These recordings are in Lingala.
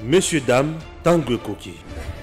Messieurs, dames, Tangue Koki.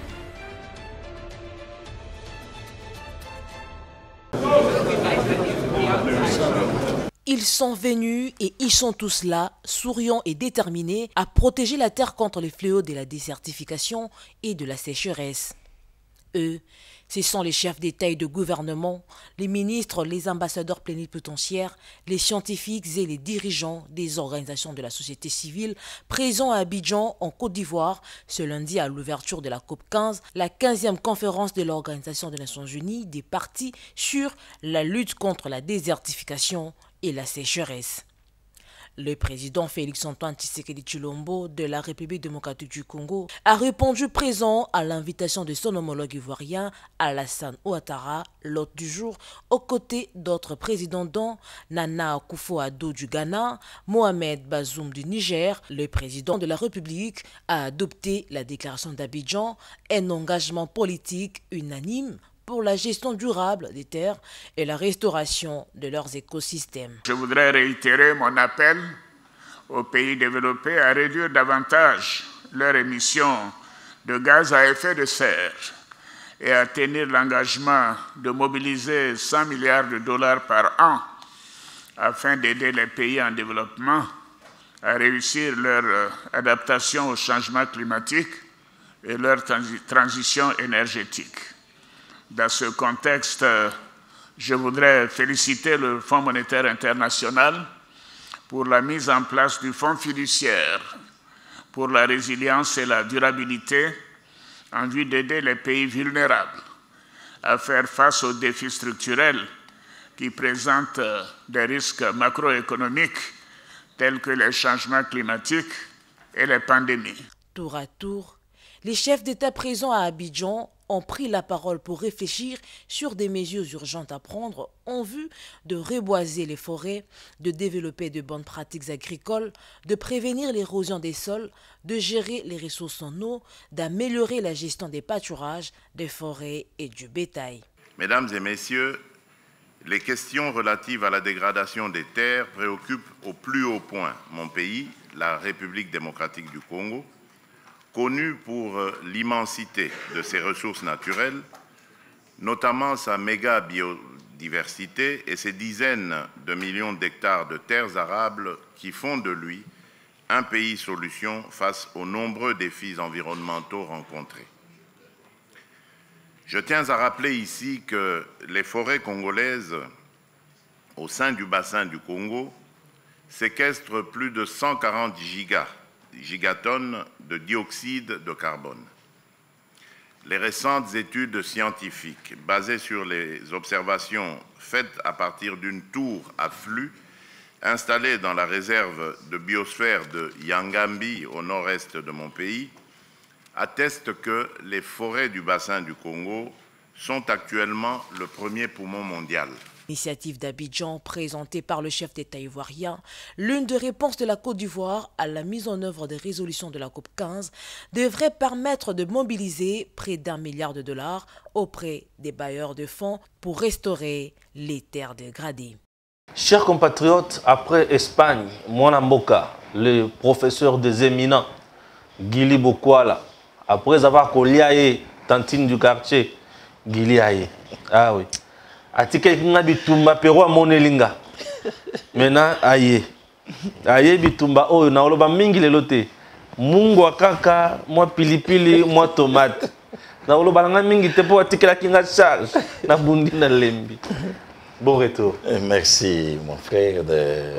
Ils sont venus et ils sont tous là, souriants et déterminés à protéger la terre contre les fléaux de la désertification et de la sécheresse. Eux, ce sont les chefs d'État et de gouvernement, les ministres, les ambassadeurs plénipotentiaires, les scientifiques et les dirigeants des organisations de la société civile présents à Abidjan, en Côte d'Ivoire, ce lundi à l'ouverture de la COP 15, la 15e conférence de l'Organisation des Nations Unies des parties sur la lutte contre la désertification et la sécheresse. Le président Félix-Antoine Tshisekedi Tshilombo de la République démocratique du Congo a répondu présent à l'invitation de son homologue ivoirien Alassane Ouattara, l'hôte du jour, aux côtés d'autres présidents dont Nana Akufo-Addo du Ghana, Mohamed Bazoum du Niger. Le président de la République a adopté la déclaration d'Abidjan, un engagement politique unanime pour la gestion durable des terres et la restauration de leurs écosystèmes. Je voudrais réitérer mon appel aux pays développés à réduire davantage leurs émissions de gaz à effet de serre et à tenir l'engagement de mobiliser 100 milliards de dollars par an afin d'aider les pays en développement à réussir leur adaptation au changement climatique et leur transition énergétique. Dans ce contexte, je voudrais féliciter le Fonds monétaire international pour la mise en place du Fonds fiduciaire pour la résilience et la durabilité en vue d'aider les pays vulnérables à faire face aux défis structurels qui présentent des risques macroéconomiques tels que les changements climatiques et les pandémies. Tour à tour, les chefs d'État présents à Abidjan ont pris la parole pour réfléchir sur des mesures urgentes à prendre en vue de reboiser les forêts, de développer de bonnes pratiques agricoles, de prévenir l'érosion des sols, de gérer les ressources en eau, d'améliorer la gestion des pâturages, des forêts et du bétail. Mesdames et messieurs, les questions relatives à la dégradation des terres préoccupent au plus haut point mon pays, la République démocratique du Congo, connu pour l'immensité de ses ressources naturelles, notamment sa méga biodiversité et ses dizaines de millions d'hectares de terres arables qui font de lui un pays solution face aux nombreux défis environnementaux rencontrés. Je tiens à rappeler ici que les forêts congolaises au sein du bassin du Congo séquestrent plus de 140 gigatonnes de dioxyde de carbone. Les récentes études scientifiques basées sur les observations faites à partir d'une tour à flux installée dans la réserve de biosphère de Yangambi au nord-est de mon pays attestent que les forêts du bassin du Congo sont actuellement le premier poumon mondial. Initiative d'Abidjan présentée par le chef d'État ivoirien, l'une des réponses de la Côte d'Ivoire à la mise en œuvre des résolutions de la COP 15 devrait permettre de mobiliser près d'1 milliard de dollars auprès des bailleurs de fonds pour restaurer les terres dégradées. Chers compatriotes, après Espagne, Mwana Mboka, le professeur des éminents, Gili Bokwala, après avoir collé tantine du quartier, Gili Aye. Ah oui. Atike kinga bitumba pero monelinga. Mena aye. Aye bitumba oyo na oloba mingi lelo te. Mungu akaka, mwa pilipili, mwa tomate. Na oloba nga mingi te po atikela kinga charge na bundi na lembi. Bon retour. Merci mon frère de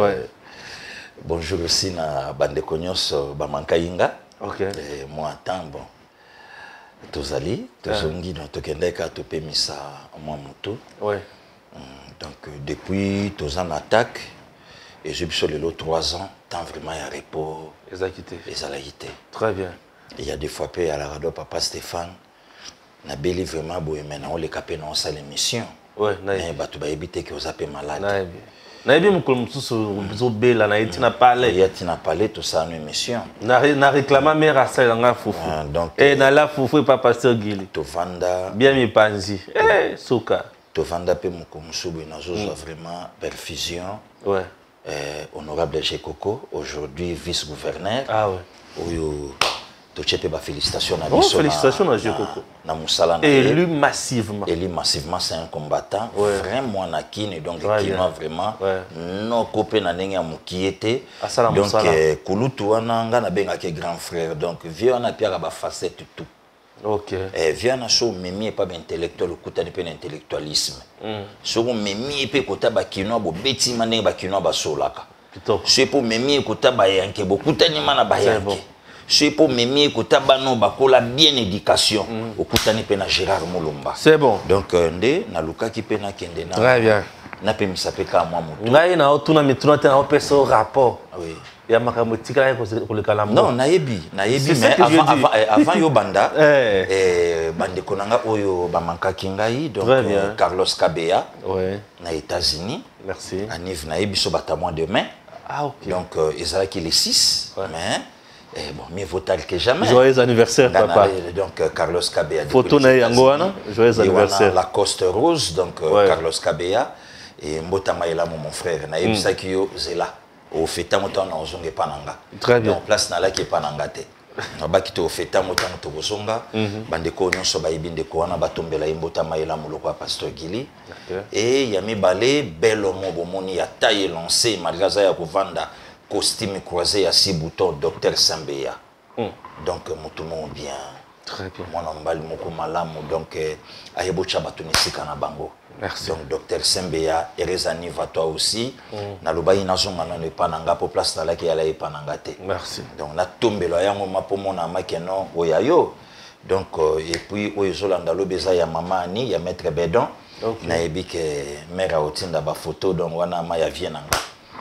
bonjour aussi na bandeko nyonso bamankainga. OK. Et moi tant bon. Tozali, tozongi dans tokendeka topemisa moi mutu. Ouais. Donc depuis 2 ans d'attaque et j'ai sur les 3 ans, tant vraiment il y a repos. Les alaïté. Très bien. Il y a des fois à la radio papa Stéphane na beli vraiment boye maintenant on les capé dans sa l'émission. Ouais, mais batu ba éviter que vous appelez malade. Na ebi mukolo mususu zobela na etina parler. Ya tina parler tout ça en émission. Na réclama mère ça nga fufu. Donc et na la fufu pas pasteur Gili. To vanda bien mi panzi. Soka. To vanda pe mukomusubu na zozo vraiment perfusion. Ouais. Honorable G Coco, aujourd'hui vice-gouverneur. Ah ouais. Oyo Tochepe ba félicitations na biso. Félicitations na Jekoko. Na musala na élu massivement. Élu massivement, c'est un combattant vraiment na kine donc qui m'a vraiment non copé na ndenge ya mukiete. Donc kulutu wana nga na benga ke grand frère donc vieux na pia ba facette tout. OK. Vieux na so memi pas intellectuel okuta ni pe intellectualisme. So memi pe kota ba kino bo beti manenge ba kino ba solaka. C'est pour memi kota ba yanke bokuta ni mana ba yanke. C'est pour Mémie Koutaba non bakola bien éducation au Koutani pena Gérard Moulomba. C'est bon. Donc ndé na luka ki pena kende na. Très bien. Na pe misapeka moi moto. Ngai na otuna mituna te na peso rapport. Oui. Ya makamotika ko le kala. Non, nayebi mais avant yo banda bande konanga oyo ba mankaki ngai donc Carlos Kabea. Ouais. Na États-Unis. Merci. Aniv nayebi so batamoin demain. Ah OK. Donc ezalaki les 6 mais bon, mieux vaut tard que jamais. Joyeux anniversaire, papa. Donc, Carlos Kabea. Photo na yangoana, joyeux anniversaire. La Coste Rose, donc Carlos Kabea. Et Mbota Maïla, mon frère. Na yebisa ki yo zela. Au feta motan na ozonge pananga. Très bien. Donc, place na la ki pananga te. Baki to feta motan to bozonga. Bandeko nyonso ba yibinde ko wana batombela Mbota Maïla moloko ya Pasteur Gili. Et yami balé belo mo bomoni ya taille lancé malgré ya kovanda. Costume croisé à 6 boutons, Docteur Sambeya. Donc, tout le monde bien. Très bien. Mon ambali moko malamu, donc, ayebo chabatuni sikana bango. Merci. Donc, Docteur Sambeya, Erezani va toi aussi. Na lubayi na zonga na pananga pour place na la ki ala pananga te. Merci. Donc, na tombelo yango mapo mona makeno oyayo. Donc, et puis, oyezolanda lobeza ya mama ani, ya maître Bedon. Na yebi ke mère a otinda ba photo, donc wana ma ya vienanga.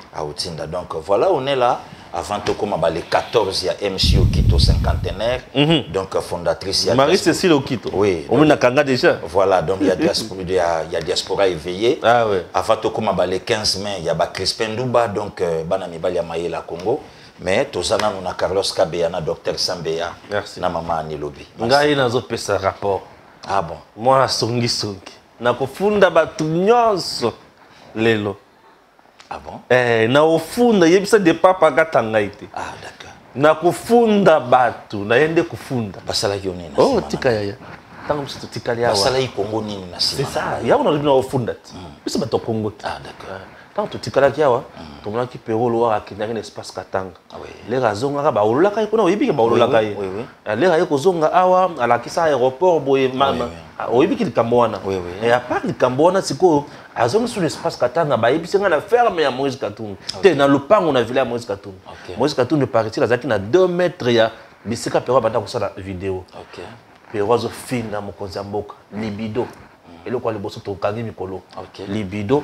Donc voilà, on est là avant tout comme les 14 il y a MC Okito cinquantenaire donc fondatrice Marie-Cécile Okito. Oui. On a Kanga déjà. Voilà, donc il y a diaspora éveillée. Ah ouais. Avant tout comme les 15 mai il y a Crispin Douba donc banami balia Maïla Congo mais tozana na Carlos Kabea na Docteur Sambeya. Merci. Na mama Anilobi. Ngai nazo pesa rapport. Ah bon. Moi songi na kofunda batu nyonso lelo. Ah bon? Na ofunda yebisa de papa katanga ite. Ah d'accord. Na kufunda batu na yende kufunda. Basala ki onena. Oh tika ya. Tango msitu tika ya. Basala yi Congo nini na sima. C'est ça. Ya ona libina ofunda. Bisa bato Congo. Ah d'accord. Tango tutikala ki awa. Tomona ki Perolo wa akindanga na espace katanga. Ah oui. Le razonga ka ba olulaka kuna oyibiki ba olulaka ye. Oui oui. Le ra yeko zonga awa ala kisa aéroport boye mama. Oyibiki likambo wana. Oui oui. Et à part likambo wana siko azonga sur l'espace katanga ba yebisi nga na ferme ya Moïse Katumbi. Te na lupango na villa Moïse Katumbi. Moïse Katumbi paraît-il azaki na 2 mètres ya bisika Perro banda ko sala vidéo. OK. Perro zo fina mokonzi ya mboka libido. Eloko liboso to kangi mikolo. OK. Libido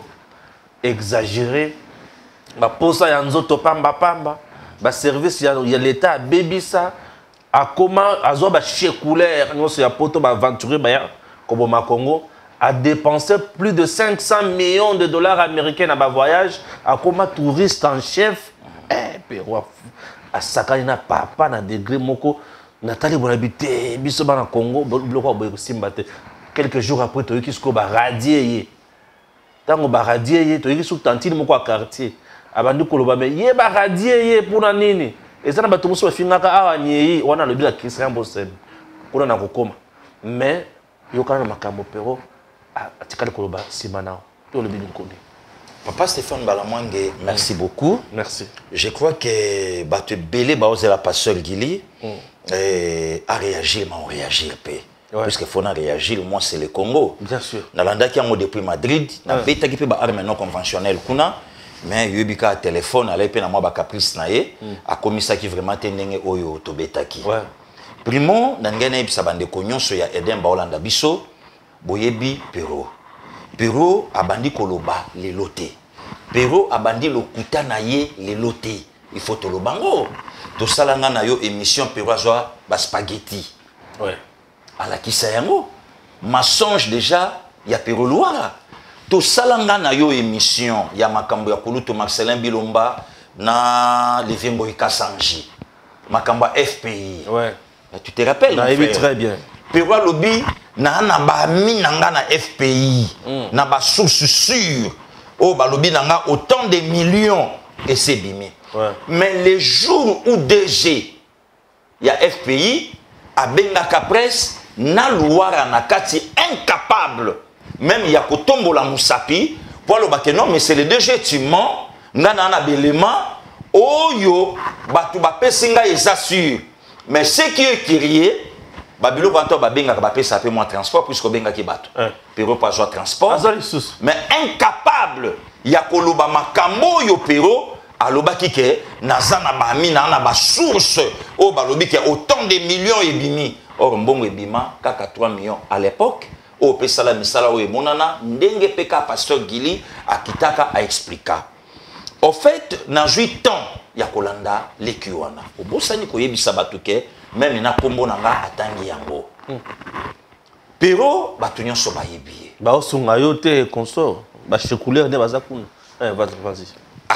exagéré. Ba posa ya nzoto pamba pamba. Ba service ya l'état bebisa a comment azo ba chez couleur nyonso ya poto ba aventurer ba ya kobo Congo a dépensé plus de 500 millions de dollars américains dans un voyage à comme touriste en chef. Pero a sakani na papa na degré moko natali bonabité biso na Congo bloko boye simbate quelques jours après to yiki sko ba radier tango ba radier to yiki sou tantine moko a quartier abandi koloba me ye ba radier pour na nini ezana bato muso fingaka awa nyei wana le bila Christian Bosen kuna na kokoma mais yokana makambo pero atikali koloba simanao to le bini konde. Papa Stéphane Balamwange, merci beaucoup. Merci. Je crois que Bato Belé Baoze la Pasteur Gili a réagi, mais on réagit peu. Puisqu'il faut réagir, moi c'est le Congo. Bien sûr. Nalanda qui a depuis Madrid, na beta qui peut ba arme non conventionnelle kuna, mais yubika téléphone allait pe na moi ba caprice naé, a commis ça qui vraiment tenenge oyo to beta ki. Ouais. Primo nangena ebisa bande konyonso ya Eden Baolanda biso, boyebi Perro. Perro abandi koloba les lotés. Perro abandi lokuta na ye les lotés. Il faut to lobango. To salanga na yo émission Perro azwa ba spaghetti. Ouais. Ala kisa yango. Mensonge déjà ya Perro Loara. To salanga na yo émission ya makambo ya kuluto Marcelin Bilomba na Levengo Ikasanji. Makambo FPI. Ouais. Tu te rappelles? Oui, très bien. Perro Lobi na ba minanga na FPI na ba source sûre oh ba lobi nanga autant de millions et c'est bimé. Ouais. Mais les jours où DG il y a FPI, à Bengaka Presse, na Louara na kati incapable, même il y a Kotombo la Moussapi, pour le bac non, mais c'est le DG, tu mens, ngana na belema, oyo, batu bape singa et assure. Mais ce qui est crié, Babilo Banto Babengaka bape ça fait moins transport, puisque Benga qui batu. Pero pas joie transport. Mais incapable, il y a Koloba Makambo yo pero. Aloba kike nazana ba mina na ba source o balobi ke autant de millions et bimi or mbongo ebima kaka 3 millions à l'époque o pesala misala o emonana ndenge peka pasteur Gili akitaka a expliquer au fait na 8 ans ya kolanda lekiwana obosani ko yebisa batuke même na kombo nanga atangi yango pero batunyo so ba yebi ba osunga yote consort ba chekouler ne bazakuna vas-y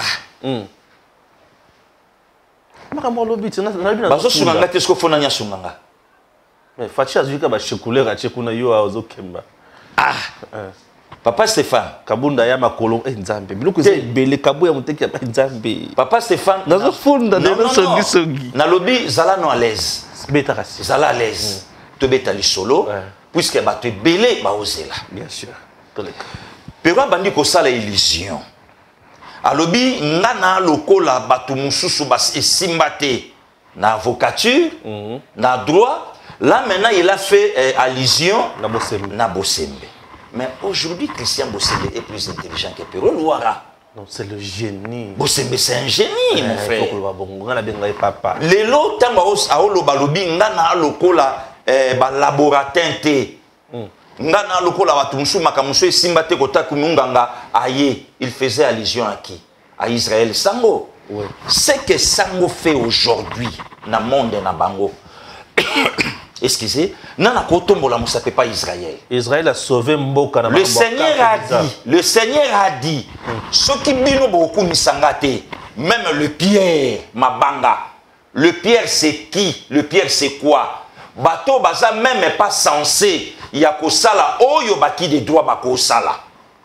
makambo lobiti na bazo sunganga te sko fona nya sunganga mais fachi azuka ba chekouler a chekuna yo azokemba papa Stéphane kabunda ya makolo nzambe biloko ze bele kabu ya muteki ya nzambe papa Stéphane nazo funda na songi na lobi zala no à l'aise beta kasi zala à l'aise to beta li solo puisque ba te belé ba osela bien sûr pero bandi ko sala illusion alobi ngana lokola batu mususu bas esimbate na avocature na droit là maintenant il a fait allusion na Bosembe mais aujourd'hui Christian Bosembe est plus intelligent que Pero Louara. Non, c'est le génie. Bosembe c'est un génie mon frère. Papa lelo tanga aolo balobi ngana lokola ba laboratoire ngana lokola batu mususu makamuso esimbate kota kumunganga aye il faisait allusion à qui? À Israël Sango. Oui. Ce que Sango fait aujourd'hui dans le monde na bango. Excusez, nana kotombola musape pas Israël. Israël a sauvé Mboka na Le Seigneur a dit ce qui bino beaucoup misangate même le Pierre mabanga. Le Pierre c'est qui? Le Pierre c'est quoi? Bato baza même pas censé ya kosala oyo baki des droits bako sala.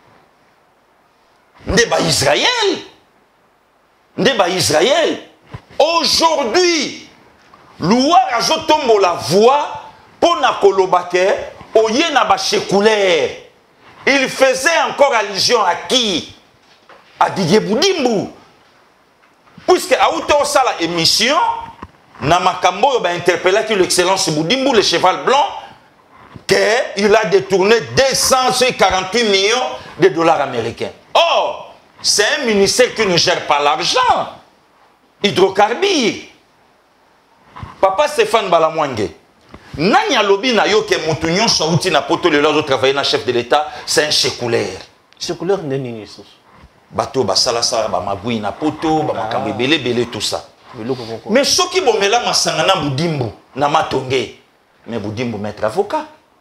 Ndeba Israël. Ndeba Israël. Aujourd'hui, Louar azotombo la voix pour na kolobake oye na ba chekouler. Il faisait encore allusion à qui? À Didier Boudimbu. Puisque à auto sala émission na makambo ba interpellé l'excellence Boudimbu le cheval blanc qu'il a détourné 248 millions de dollars américains. Or, c'est un ministère qui ne gère pas l'argent. Hydrocarbures. Papa Stéphane Balamwange. Nanya lobi na yo ke mutu nyonso outi na poto le lozo travailler na chef de l'État, c'est un chekouler. Chekouler neni yesus. Bato basala sala ba magui na poto, ba makambo belé tout ça. Mais ceux qui bomela masanga na Boudimbu na matonge. Mais Boudimbu maître avocat.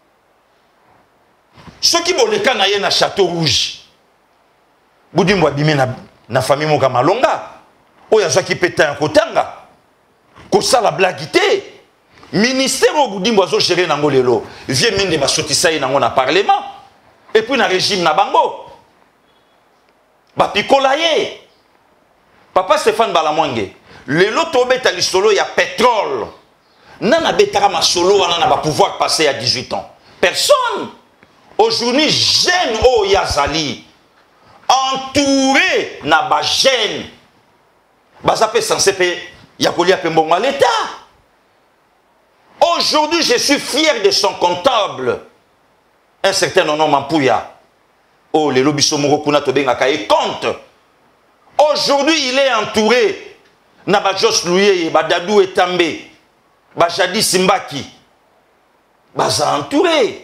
Ceux qui boleka na ye na Château Rouge. Boudimbu abimé na famille moka malonga. Oya zaki peta en kotanga. Kosa la blaguité. Ministère au Boudimbu azo gérer nango lelo. Vie minde ba sotisa ye nango na parlement. Et puis na régime na bango. Ba pikola ye. Papa Stéphane Balamwange. Lelo tobeta lisolo ya pétrole. Nana betara ma solo wana na ba pouvoir passer à 18 ans. Personne. Aujourd'hui, jeune o yazali entouré na ba jeune. Bazape censé pe yakolia pe mbongo à l'État. Aujourd'hui, je suis fier de son comptable. Un certain nom Mampouya. Oh, les lobiso murokuna tobengaka et compte. Aujourd'hui, il est entouré na ba Jos Louye, ba Dadou Etambe, ba Jadi Simbaki. Baza entouré.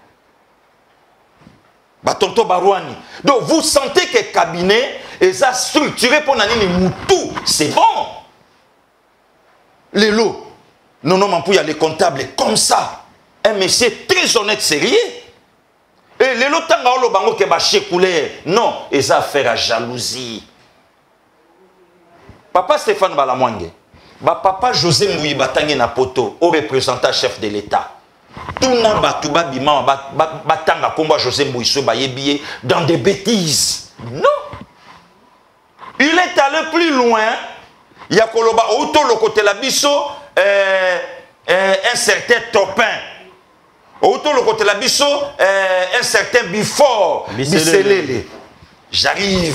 Batonto Barouani. Donc vous sentez que le cabinet est structuré pour nani moutou. C'est bon. Les lots. Non, non, il y a les comptables comme ça. Un monsieur très honnête, sérieux. Et les lots tanga olo bango ke ba chekouler. Non, ils ont affaire à jalousie. Papa Stéphane Balamwange. Papa José Mouyi Batangi na poto, au représentant chef de l'État. Tout le monde batanga combat José Mouissou Bayebie dans des bêtises. Non. Il est allé plus loin. Il y a Koloba auto le côté la biso un certain Topin. Autour le côté la biso, un certain Before Biselele. J'arrive.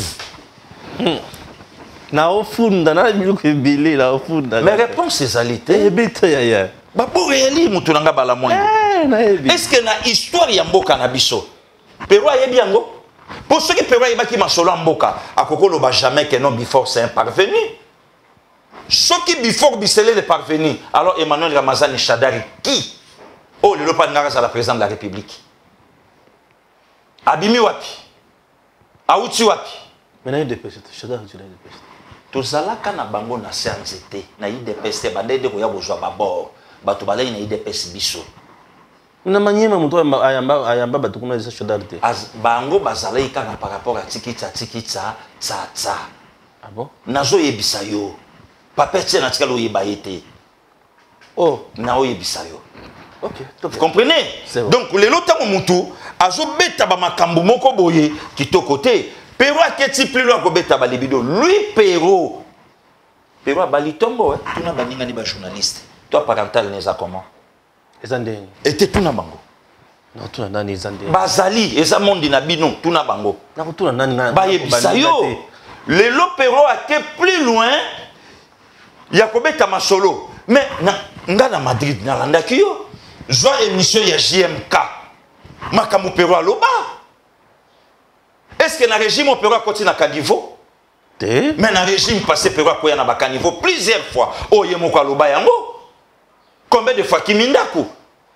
Na ofunda na biluku ebele la ofunda. Mais réponse c'est alité. Ebito ya ya. Ba pour réeli mutunanga bala mwango. Est-ce que na histoire ya mboka na biso? Pero ayebi yango. Pour ceux qui peuvent y baki masolo en mboka, akoko ba jamais que non Before c'est un parvenu. Ceux qui Before Biselele est parvenu, alors Emmanuel Ramazani Shadari qui oh, le Lopangaras à la présidente de la République. Abimi wapi? Aouti wapi? Mais il dépêche, Shadari tu l'as dépêché. Tout ça là quand na bango na CNCT, na il dépêche bandé de koya bozwa babor, bato balai na il dépêche biso. Na manyema muto ayamba bato kuna isa Shadari te. Az bango bazalai kaka par rapport à tikitsa tsa. Ah bon? Nazo yebisa yo. Papa tient na tikalo yeba yete. Oh, na oyebisa yo. OK. Vous comprenez? Donc les lots mutu azo beta ba makambo moko boye kitoko te. Pero aketi plus loin ko beta ba libido. Lui Pero balitongo hein. Tuna baninga ni ba journaliste. Toi parental neza comment? Ezandeni. Était tuna bango. Non, tuna nani ezandeni. Bazali eza mondi na bino tuna bango. Na tuna nani na. Ba yebisa yo. Les lots Pero ake plus loin ya ko beta masolo. Mais nga na Madrid na landaki yo. Joa émission ya JMK. Makamu Pero aloba. Est-ce que na régime Pero akoti na caniveau? Te. Mais na régime passé Pero akoya na ba caniveau plusieurs fois. Oye moko aloba yango. Combien de fois Kimindaku?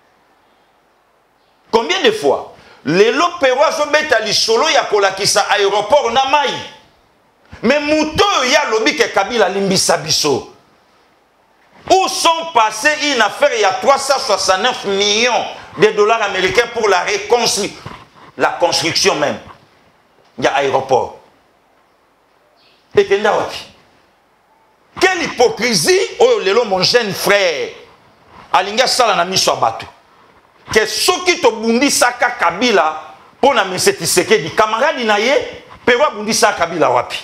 Combien de fois? Lelo Pero azobeta lisolo ya kolakisa aéroport na mai. Mais muto ya lobi ke Kabila limbisa biso. Où sont passés une affaire il y a 369 millions de dollars américains pour la construction même. Il y a aéroport. Et quelle hypocrisie, oh lelo mon jeune frère. Alinga sala na miso abatu. Que soki to bundi saka Kabila pour na meseti seke di camarade na ye, Pero bundi saka Kabila wapi.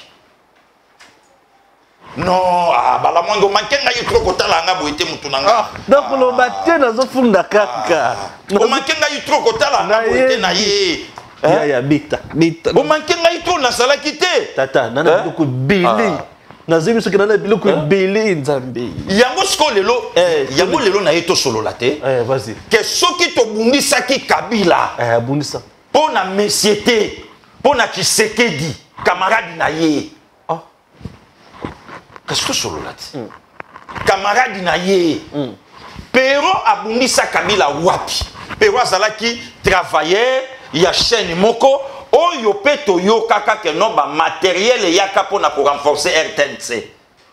Non, bala mwango mankenga yitro kotala nga boite mutu nanga. Donc lo batte na zo funda kaka. O mankenga yitro kotala nga boite na ye. Ya bita. O mankenga yitro na sala kite. Tata, nana biloko bili. Na zemi soki nana biloko bili nzambe. Yango sko lelo, yango lelo na yeto solo la te. Vas-y. Que soki to bundisa ki Kabila. Bundisa. Pona mesiete, pona Tshisekedi, camarade na ye. Qu'est-ce que solo là? Camarade na ye. Pero abundisa Kabila wapi. Pero azalaki travailleur ya chaîne moko oyo peto yo kaka ke no ba matériel yaka pona ko renforcer RTNC.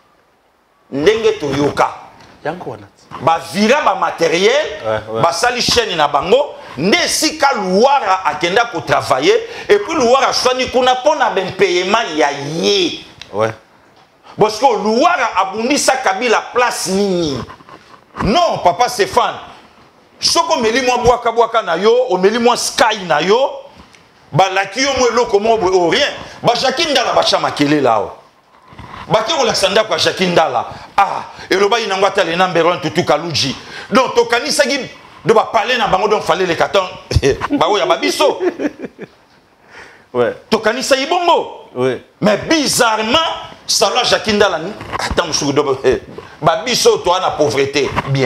Ndenge to yoka. Yango wana. Ba vira ba matériel, ba sali chaîne na bango, nde sika Luara akenda ko travailler et puis Luara swani kuna pona ben paiement ya ye. Ouais. Parce que Luara abundisa Kabila place nini. Non, papa Stéphane. Soko meli mwa bwaka na yo, o meli mwa sky na yo, ba laki yo mwe loko mwa o rien. Ba Jakindala ba chama kele lao. Ba ke ko la sanda kwa Jakindala. Eloba inangwa tale na mbero tutu kaluji. Donc to kanisa gi do ba parler na bango donc fallait les cartons. Ba oya ba biso. Ouais. To kanisa ibombo. Ouais. Mais bizarrement, ça là Jakindala ni attends sur do ba biso to na pauvreté bien.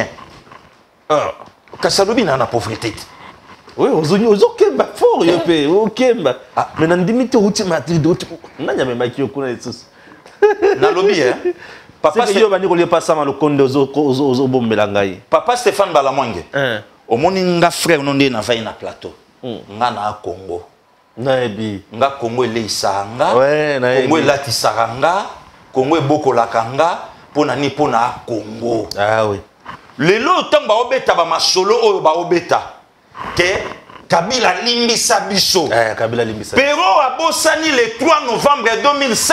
Kasalobi na pauvreté. Oui, ozokemba fort yo pe, okemba. Mais nandimi te uti Madrid uti. Nanya me maki okuna esusu. Na lobby hein. Papa c'est yo bani ko le passa ma le konde ozo bombela ngai. Papa Stéphane Balamwange. Omoni nga frère nonde na vai na plateau. Nga na Congo. Na ebi. Nga Congo ele isanga. Ouais, na ebi. Congo elati saranga, Congo ebokolaka nga pona ni pona Congo. Ah oui. Lelo tamba obeta ba masolo oyo ba obeta. Que Kabila limbisa biso. Kabila limbisa. Pero abosani le 3 novembre 2005.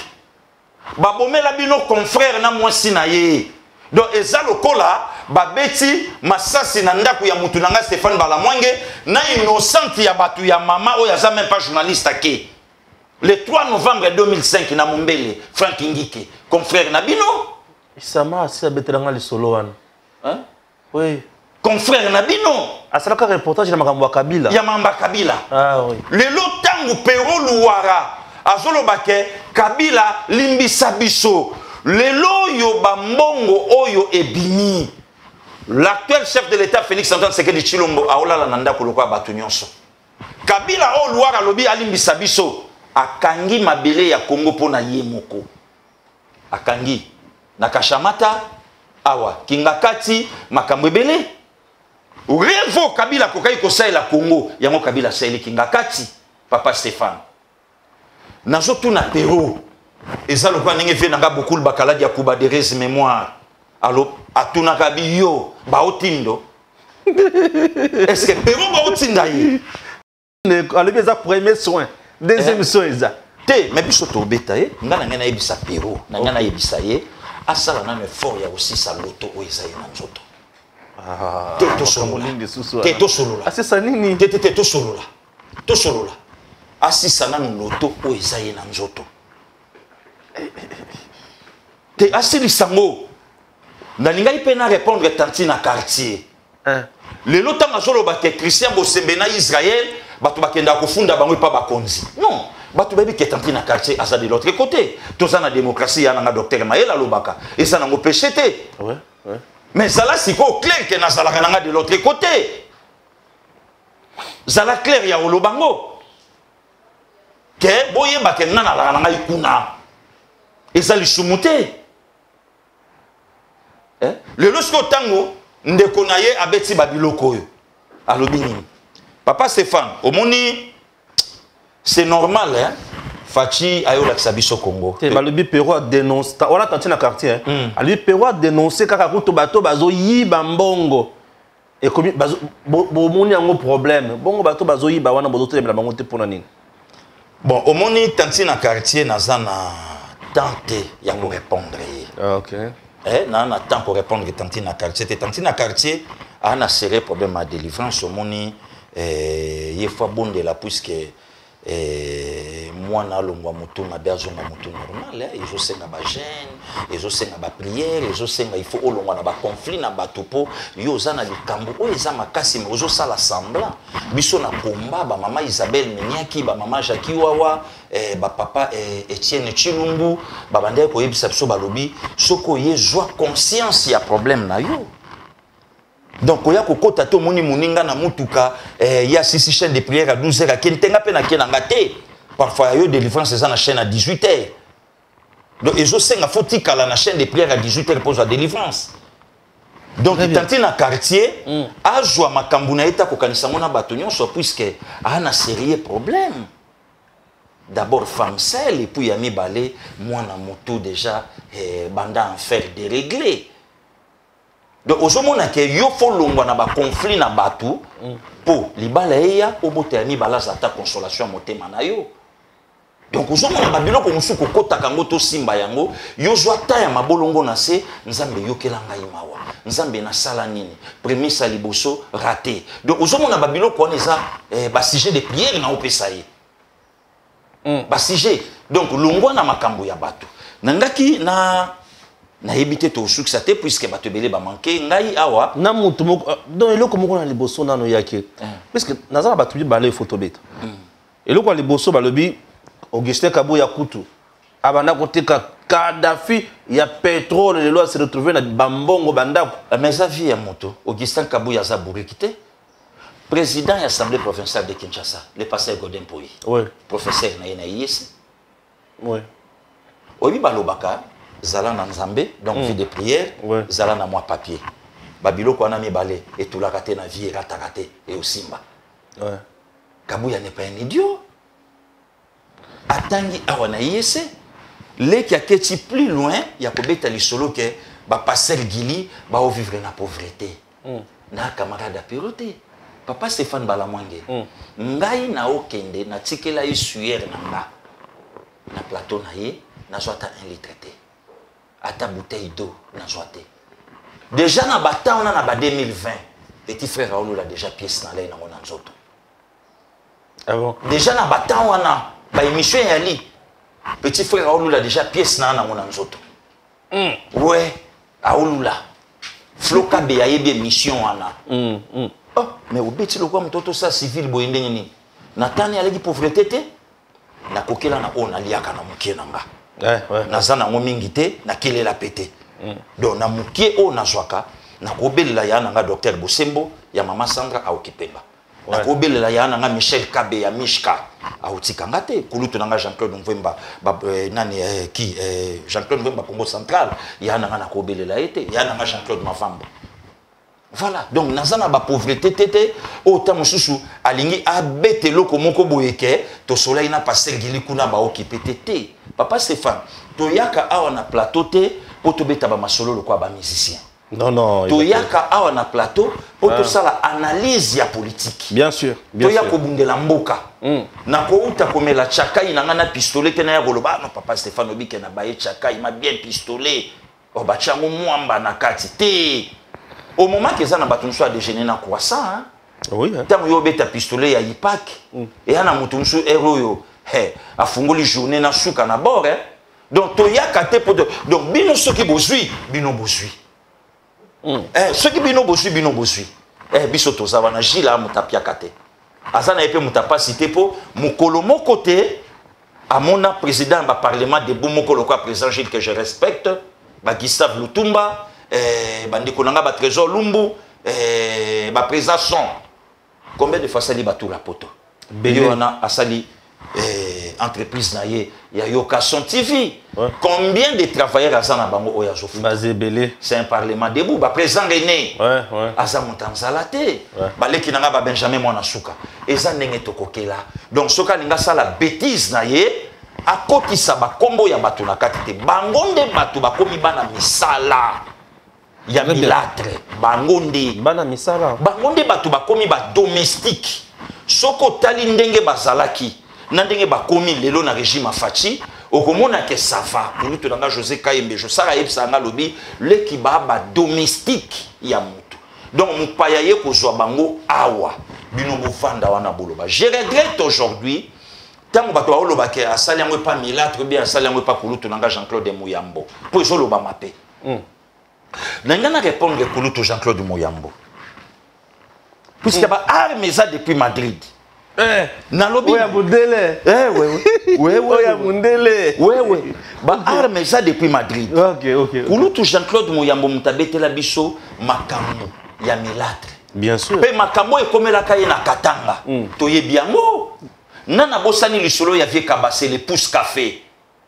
Babomela bino confrère na mwasi na ye. Donc eza lokola babeti masasi na ndaku ya mutu nanga Stéphane Balamwange na innocente ya batu ya mama oyo aza même pas journaliste ake. Le 3 novembre 2005 na Mombele, Frank Ngike, confrère na bino. Isama si abetelanga le solo wana. Hein? Oui. Confrère Nabino. Asalaka reportage na makambo ya Kabila. Ya mamba Kabila. Ah oui. Lelo tangu Pero Luara azolobake Kabila limbisa biso. Lelo yo bambongo oyo ebimi. L'actuel chef de l'État Félix Antoine Tshisekedi Tshilombo aolala nanda kolokwa batu nyonso. Kabila o Luara lobi alimbisa biso akangi mabele ya Congo pona ye moko. Akangi na Kashamata awa Kingakati makambo ebele. Revo Kabila kokai kosaela Congo yango Kabila saeli Kingakati papa Stéphane. Nazo tuna Pero ezalo kwa ndenge vie nanga beaucoup bakaladi ya kuba de res mémoire. Alors atuna kabiyo ba otindo. Est-ce que Pero ba otinda yi? Alors bien ça premier soin, deuxième soin ça. Te mais biso to beta ye ngana ngana yebisa Pero na ngana yebisa ye asala na effort ya aussi sa loto o ezaye na nzoto. Ah, Teto solola. Teto solola. Ah c'est ça nini? Teto solola. To solola. Asisa na loto o ezaye na nzoto. Te asili sango. Na linga ipena répondre tanti na quartier. Le lotanga zolo ba ke Christian Bosembe na Israël, batu bakenda kofunda bango pa bakonzi. Non, batu babi ke tanti na quartier asa de l'autre côté. Toza na démocratie ya na docteur Maël Alobaka. Et ça na ngo pécheté. Ouais, ouais. Mais ça là c'est quoi clair que na zala kana de l'autre côté. Zala clair ya Olobango. Que boye ba ke na la kana ikuna. Et ça li sumuté. Le lorsque tango ndeko na ye abeti babiloko yo. Alobi nini? Papa Stéphane, omoni c'est normal hein. Fachi ayo la biso Congo. Te balobi Pero a dénoncé. On a tenté na quartier hein. Ali Pero a dénoncé kaka kuto bato bazo yiba mbongo. Et comme bazo bomoni yango problème. Bongo bato bazo yiba wana bozo te la bango te pona nini. Bon, omoni tanti na quartier nazana tenter ya ko répondre. Ah OK. Na temps pour répondre tanti na quartier. Tanti na quartier a na serré problème à délivrance omoni il faut bonde la puisque moi na longwa mutu mabiazo na mutu normal ils osenga ba gêne ils osenga ba prière ils osenga il faut olongwa na ba conflit na batupo yo zana likambo o eza makasi mais ozo sala semblant biso na komba ba mama Isabelle Meniaki ba mama Jackie Wawa ba papa Etienne Chilumbu ba bande ko yebisa biso balobi soko ye joie conscience ya problème na yo. Donc oya kokota to moni muninga na mutuka ya sisi chaîne de prière à 12h à kentenga pe na kenanga te parfois yo délivrance ça na chaîne à 18h. Donc ezo senga fotika la na chaîne de prière à 18h pour la délivrance. Donc tanti na quartier a joa makambu na eta ko kanisa mona bato nyonso puisque a na sérieux problème. D'abord femme seule et puis ami balé moi na moto déjà banda en faire dérégler. Donc ozomona ke yo fo longwa na ba conflit na batu po libala eya obote ami balaza ta consolation motema na yo. Donc ozomona ba biloko musuko kota kango to simba yango yo zwa ta ya mabolongo na se nzambe yokelanga imawa nzambe na sala nini premier saliboso raté. Donc ozomona ba biloko on eza ba sujet de prière na opesa ye. Ba sujet donc longwa na makambo ya batu nangaki na éviter to succès puisque ba te belé ba manquer ngai awa na mutu moko donc eloko moko na liboso nano yake parce que nazala batu balé photo beta eloko liboso balobi Augustin Kabuya Kutu abanda koteka Kadhafi ya pétrole lelo se retrouver na bambongo bandako mais sa vie ya moto Augustin Kabuya za burikité président de l'Assemblée provinciale de Kinshasa le pasteur Godin Poyi oui professeur na IS oui obi balobaka zala na nzambe donc vie de prière zala na moi papier babilo ko na mibale et tout la raté na vie raté et osimba ouais Kabuya n'est pas un idiot atangi awana yese les qui a keti plus loin ya ko beta lisolo ke ba passer Gili ba o vivre na pauvreté na camarade a piroté papa Stéphane Balamwange ngai na okende na tikela isuyer na nga na plateau na ye na zwata 1 litre té ata bouteille d'eau na joité déjà na bata on a ba 2020 petit frère Raoul a déjà pièce na lay na ngona nzoto ah bon déjà na bata on a ba émission ya li petit frère Raoul a déjà pièce na ngona nzoto ouais aolula floka be ayebi mission wana oh mais obeti lokwa mtoto sa civil boyende nini natani aleki pauvreté te na kokela na ona liaka na mukie nanga naza nango mingi te nakelela pete donc na mukie o nazwaka na kobelela ya nanga docteur Bosembo ya mama Sandra Aokipemba na kobelela ya nanga Michel Kabe ya Mishka aotikanga te kulutu nanga Jean-Claude Mvemba nani ki Jean-Claude Mvemba Congo Central ya nanga na kobelela ete ya nanga Jean-Claude Mavambo. Voilà, donc nazana ba pauvreté tété autant mususu alingi abete loko moko boyeke to soleil na passer gilikuna ba occupé tété papa Stéphane to yaka awa na plateau té po to beta ba masolo lokwa ba musicien. Non to yaka awa na plateau po to sala analyse ya politique. Bien sûr, to yako bundela mboka na ko uta komela chakai na ngana pistolet te na ya goloba no papa Stéphane obike na baye chakai ma bien pistolet o ba chango mwamba na kati té. Au moment que ça n'a pas tout soit déjeuner na croissant hein oui tant yo beta pistolet ya ipak et ana mutumsu héros yo a fungoli journée na suka na bord hein donc to ya kate pour donc bino soki bozui bino bozui soki bino bozui biso to za wana jila mutapia kate azana epe mutapa cité po mukolo moko te amona président ba parlement de bomoko quoi président Gilles que je respecte ba Gustave Lutumba bandeko nanga ba Trésor Lumbu ba président son combien de fois sali ba tout la poto Béliona asali entreprise na ye ya Yokason TV combien de travailleurs azana bango oya zofu bazebele c'est un parlement debout ba président René asa montanzala te baleki nanga ba Benjamin Mwana Suka eza ndenge tokokela donc soka linga sala bêtise na ye akotisa ba kombo ya batu na kati te bangonde batu bakomi bana misala ya milatre bangonde bana misala bangonde batu bakomi ba domestique soko tali ndenge bazalaki na ndenge bakomi lelo na régime afachi okomona ke sava kulutu nanga José Kayembe je sara yebsa nga lobi leki ba domestique ya mutu donc mupaya ye kozwa bango awa bino bovanda wana boloba je regrette aujourd'hui tant bato oloba ke asali yango pas milatre bien asali yango pas kulutu nanga Jean-Claude Mouyambo po ezoloba mape N'engana répondre Kulutu Jean-Claude Mouyambo. Puisqu'il y a armes ça depuis Madrid. Nalobi. Armes ça depuis Madrid. Ok. Kulutu Jean-Claude Mouyambo mutabete la biso makambo ya milatre. Bien sûr. Pe makambo e komela kaye na Katanga. Toye biango. Nana bosani lisolo ya vie kabase le pousse café.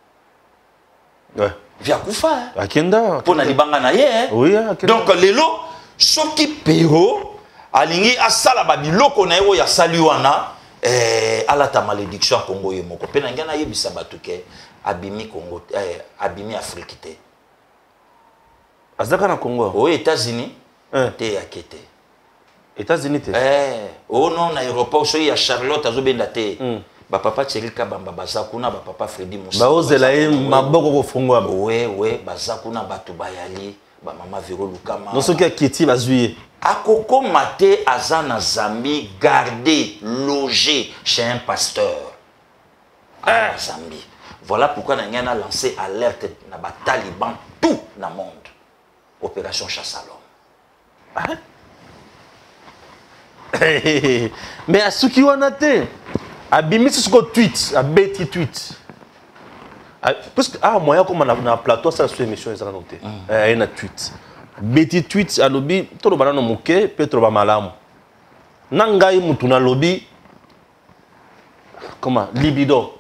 Via kufa akenda pona libanga na ye oui akenda donc lelo soki pero alingi asala ba biloko na yo ya saliwana ala ta malédiction Congo ye moko pena ngana yebisa batuke abimi Congo abimi Afrique te azaka na Congo aux États-Unis te yakete États-Unis te oh non na aéroport so ya Charlotte azobenda te ba papa Tcherika bamba bazakuna ba papa Freddy Moussa ba ozela ye maboko ko fungwa ouais bazakuna batu bayali ba mama Vero Lukama non soki akiti bazuye akoko mate azana Zambie gardé logé chez un pasteur Zambie voilà pourquoi na ngana lancé alerte na ba taliban tout na monde opération chasse à l'homme mais asuki wana te abimisi suko tweet abeti tweet parce que moyen comme na plateau ça sur émission ezaka noté na tweet beti tweet alobi to bana no muke petro ba malamu nangai mutu na lobi comment libido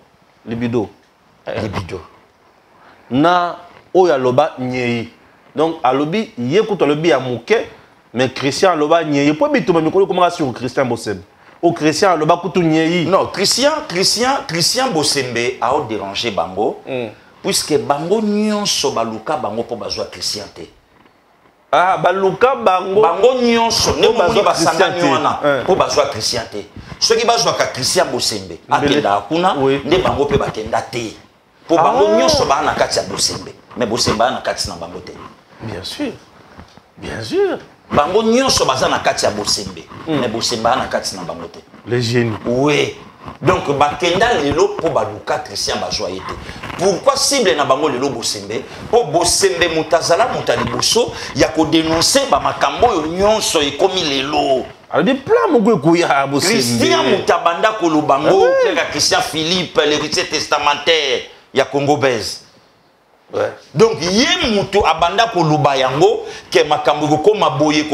na oya loba nyei donc alobi yekuto lobi ya muke mais Christian loba nyei po bitu mikolo comment sur Christian Bosembe au Christian loba kutu nyei non Christian Bosembe a dérangé bango puisque bango nyonso baluka bango po bazwa Christian te baluka bango nyonso ne bazwa basangani wana po bazwa Christian te soki bazwa ka Christian Bosembe akenda kuna nde bango pe bakenda te po bango nyonso ba na kati ya Bosembe mais Bosembe na kati na bango te bien sûr bango nyonso baza na kati ya Bosembe mais Bosembe na kati na bango te les génies oui donc bakenda lelo po baluka Christian bazwa yete pourquoi cible na bango lelo Bosembe po Bosembe mutazala mutali boso ya ko dénoncer ba makambo nyonso ekomi lelo alors des plans moko kuya Bosembe Christian Mutabanda ko lubango frère Christian Philippe l'héritier testamentaire ya Congo Belge. Ouais. Donc yé mutu abanda ko luba yango ke makambo ko maboye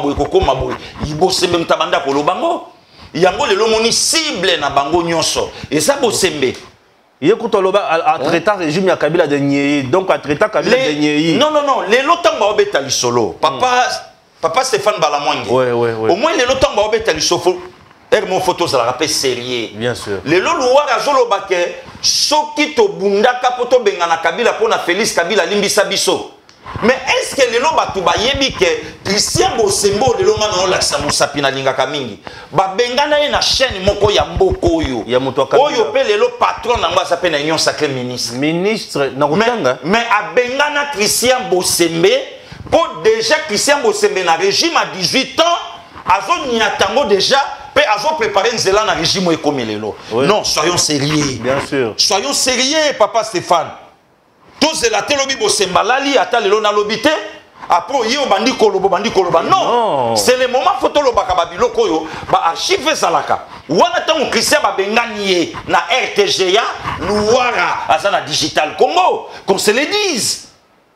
Bosembe Mutabanda ko lubango yango lelo moni cible na bango nyonso et ça Bosembe Yécoute à traitant régime ya Kabila de Nyei donc à traitant Kabila de Nyei non les lots ba obeta lisolo papa Stéphane Balamwange ouais. Au moins les lots ba obeta lisolo mon photo ça la rappelle sérieux bien sûr les lots louara zolo bake soki to bundaka poto bengana Kabila pona Félix Kabila limbisa biso. Mais est-ce que les lots batuba yebi que Christian Bosembo de longa no la samusapi na lingaka mingi ba bengana na chaîne moko ya mboko oyo ya muto Kabila oyo pe les lots patron na ngwa s'appelle union sacré ministre na kutanga mais a bengana Christian Bosembe pour déjà Christian Bosembe na régime à 18 ans azo nyatango déjà pe azo préparer nzela na régime ekomi lelo non soyons sérieux bien sûr soyons sérieux papa Stéphane. Tous la télobi Bosemba lali ata lelo na lobité après yo bandi koloba non c'est le moment photo lobaka babiloko yo ba archive salaka wana tango Christian ba bengani na RTGA Louara azana digital Congo qu'on se le dise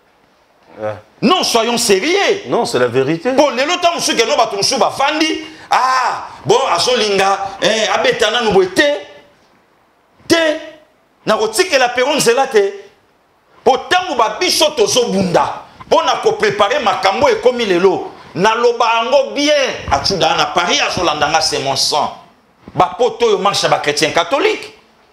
non soyons sérieux non c'est la vérité pour lelo tango suke no bato musu ba fandi bon asolinga abetana no boete te na kotike la peron zelate Pourtant, ba biso tozo bunda. Pour na ko préparer makambo et comme lelo. Na loba ango bien. Atuda na Paris à Zolandanga c'est mon sang. Ba poto yo marche ba chrétien catholique.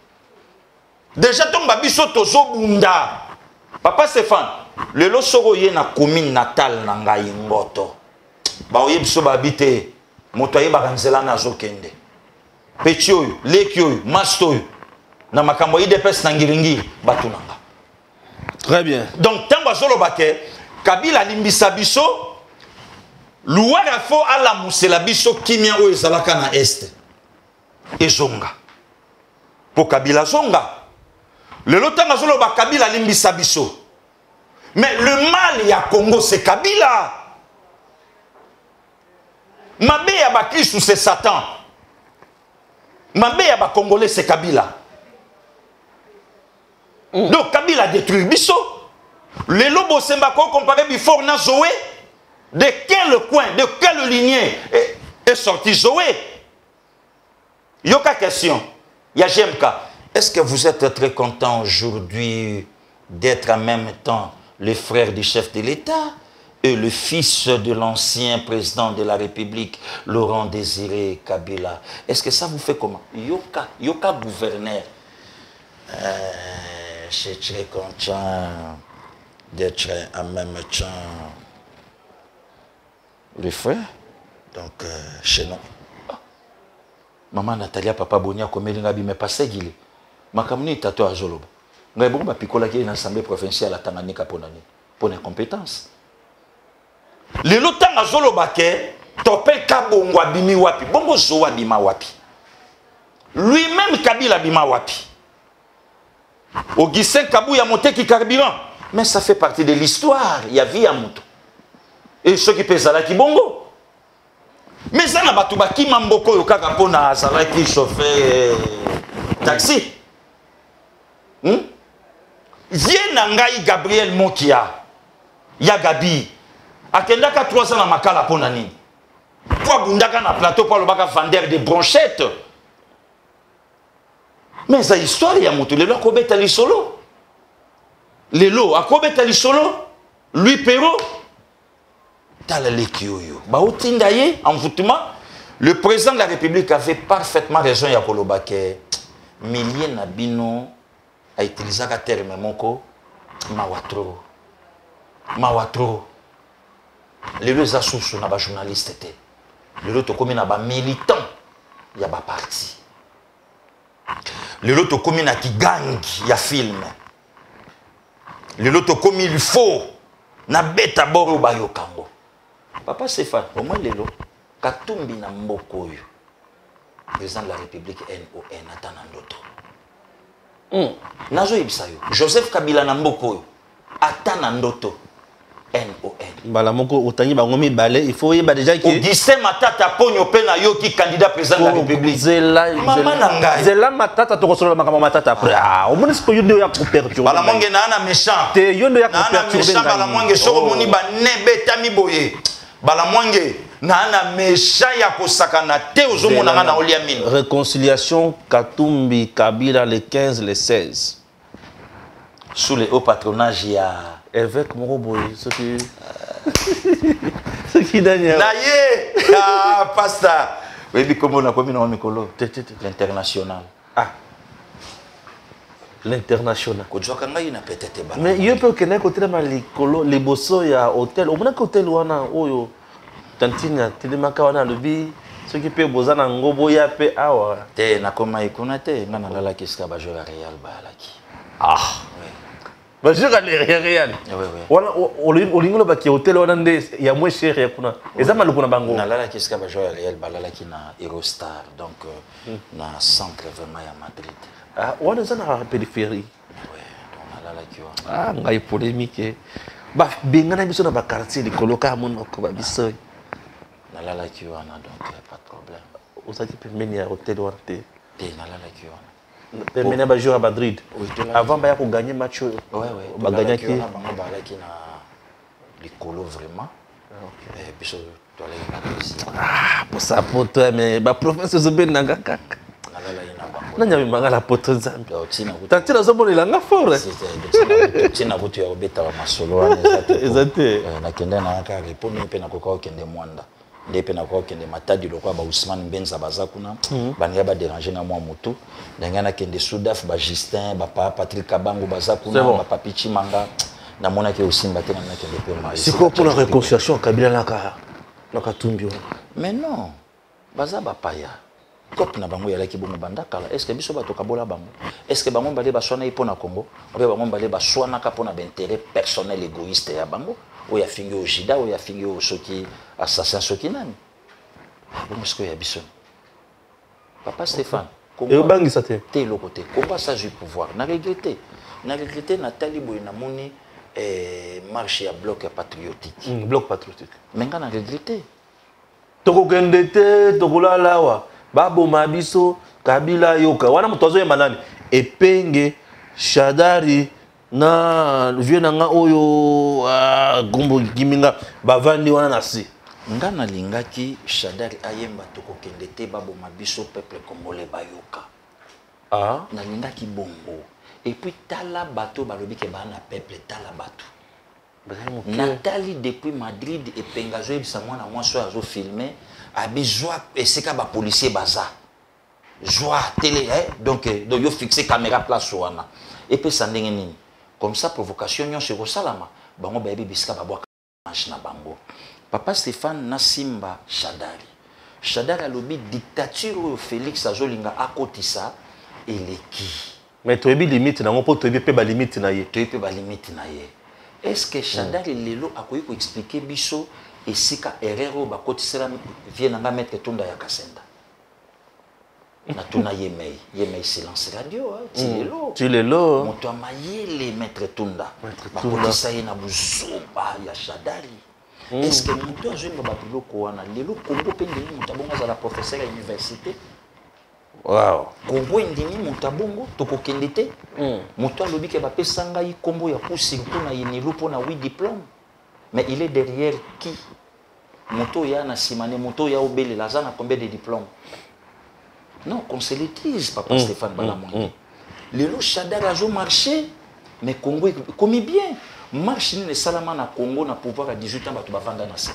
Déjà ton ba biso tozo bunda. Papa Stéphane, lelo soro ye na commune natale na ngai ngoto. Ba oye biso ba habiter. Moto ye ba kanzela na zokende. Petio, lekio, masto. Na makambo IDPS na ngiringi batunanga. Très bien. Donc, tant que je bake, Kabila limbisa biso, Louara fo ala musela biso kimia o ezalaka na est. Et zonga. Pour Kabila zonga. Le lotan azolo ba Kabila limbisa biso. Mais le mal ya Congo c'est Kabila. Mabe ya ba Christ c'est Satan. Mabe ya ba Congolais c'est Kabila. Donc Kabila détruit biso. Les lobos Sembako comparé before na Zoé. De quel coin, de quelle lignée est sorti Zoé? Yoka question. Yajemka. Est-ce que vous êtes très content aujourd'hui d'être en même temps le frère du chef de l'État et le fils de l'ancien président de la République, Laurent Désiré Kabila? Est-ce que ça vous fait comment? Yoka gouverneur. Je suis très content d'être en même temps le frère. Donc, chez nous. Maman Natalia, papa Bonia, comme elle n'a pas passé, il est. Ma camionne est à toi à Zoloba. Mais bon, ma picola qui est une assemblée provinciale à Tanganyika pour les compétences. Le lotan à Zoloba, topé Kabongo Abimi Wapi. Bongo Zoa Bima Wapi. Lui-même Kabila Bima Wapi. Augustin Kabou a monté qui carburant. Mais ça fait partie de l'histoire. Il y a vie à Moutou. Et ceux qui pèsent là qui bongo. Mais ça n'a pas tout qui mamboko yo kaka pona azala qui chauffeur taxi. Ngai Gabriel Mokia. Ya Gabi. Akendaka 3 ans na makala pona nini. Kwa bundaka na plateau pour le baka vendeur de bronchettes. Mais ça histoire ya mutu lelo akobeta lisolo. Lelo akobeta lisolo. Lui Perrault. Tala lekioyo. Ba otinda ye envoûtement. Le président de la République avait parfaitement raison ya koloba ke milliers na bino a utilisé ka terme moko mawatro. Mawatro. Lelo za susu na ba journaliste te. Lelo to komi na ba militant ya ba parti. Le lot commis na ki gang ya film. Le lot commis il faut na beta boro ba yokango. Papa Stéphane, au moins lelo katumbi na mboko yo. Président de la République NON atana ndoto. nazo yebisa yo Joseph Kabila na mboko oyo ata na ndoto NON bala moko otangi bango mibale il faut yeba déjà que Augustin Matata Ponyo pe na yo ki candidat président de la République mama na ngai zela matata to kosola makama matata après au moins ko yondo ya ko perturber bala monge na ana méchant te yondo ya ko perturber bala monge soko moni ba nebeta miboye bala monge na ana méchant ya ko sakana te ozomona na olia mine réconciliation Katumbi Kabila le 15 le 16 sous le haut patronage ya évêque Moroboy ce qui Daniel naye pasta webi comme on a commis dans mikolo l'international l'international kujwaka ngai na petete ba mais il peut que na côté ma likolo les bosso ya hôtel au moins hôtel wana oyo tantina telemaka wana lobi ce qui peut bozana ngobo ya pe awa te na koma ikuna te ngana lala kiska ba joueur Real ba laki je regarde réel. Olingo ba ki hôtel wana nde ya moins cher ya kuna. Ezama lokuna bango. Na lala kiska ba joueur Real balala ki na Eurostar donc na centre vraiment ya Madrid. Wana zana à périphérie. Donc na lala ki wana. Ngai polémique. Ba bengana biso na ba quartier likolo ka mon ko ba biso. Na lala ki wana donc pas de problème. Osaki pembeni ya hôtel wana te. Te na lala ki wana. Terminé ba jouer à Madrid. Avant ba ya ko gagner match. Ba gagner qui na bango ba laki na likolo vraiment. Et biso to la pour ça pour toi mais ba province zo ben nanga kaka. Na lala ina bango. Na nyami mangala poto nzambe. Tina ku. Tantina zo bonela nga fort. Tina ku tu ya obeta ba masolo wana exacte. Na kende na ka répondre pe na ko ka kende mwanda. Ndepe na kwa kende matadi lokwa ba Ousmane Mbenza bazakuna bania ba déranger na mwa moto ndangana kende Soudaf ba Justin ba Patrick Kabango bazakuna ba Papi Chimanga na mona ke osimba te na kende pe ma siko pour la réconciliation Kabila na Katumbi mais non baza ba paya top na bango yala ki bongo bandakala est-ce que biso ba to kabola bango est-ce que bango balé ba swana ipona Congo ou bien bango balé ba swana ka pona d'intérêt personnel égoïste ya bango ou ya fingi au Jida ou ya fingi au soki assassin soki nani bon ce que ya biso papa Stéphane et bangi ça te le côté combat ça du pouvoir na regretté Nathalie Boy na moni marche ya bloc patriotique bloc patriotique mais nga na regretté toko kende te tokola lawa babo mabiso Kabila yoka wana mtozo yemba nani epenge Shadari na vieux nanga oyo gumbo giminga bavandi wana na si nga na lingaki Shadari ayemba tokokende te babo mabiso peuple congolais bayoka na lingaki bongo et puis tala bato balobi ke bana peuple tala bato Nathalie depuis Madrid et pengazo ebisa mwana mwaso azo filmer abizwa eseka ba policier baza joie télé donc yo fixer caméra place wana et puis ça ndenge nini comme ça provocation nyon sur salama bango ba bisika ba boka manche na bango papa Stéphane Nasimba Shadari alobi dictature au Félix azolinga akotisa eleki mais to ebi limite na ngopo to ebi pe ba limite na ye est-ce que Shadari lelo akoyi ko expliquer biso esika erreur ba kotisela vie na mettre tunda ya Kasenda na tuna yemei silence radio tilelo moto amayele maître tunda bakotisa ye na buzumba ya Shadari est-ce que moto azwenga babiloko wana lelo Congo pe ndini moto abongo azala professeur ya université wow Congo ndini moto abongo tokokende te moto alobi ke bapesa ngai kombo ya pusi mpona yenelo mpona 8 diplôme mais il est derrière qui moto ya na simane moto ya obelela aza na combien de diplômes non qu'on se l'étise papa Stéphane Balamongi lelo Shadari azo marché mais Congo comme bien marche ni salama na Congo na pouvoir à 18 ans batu bavanda na se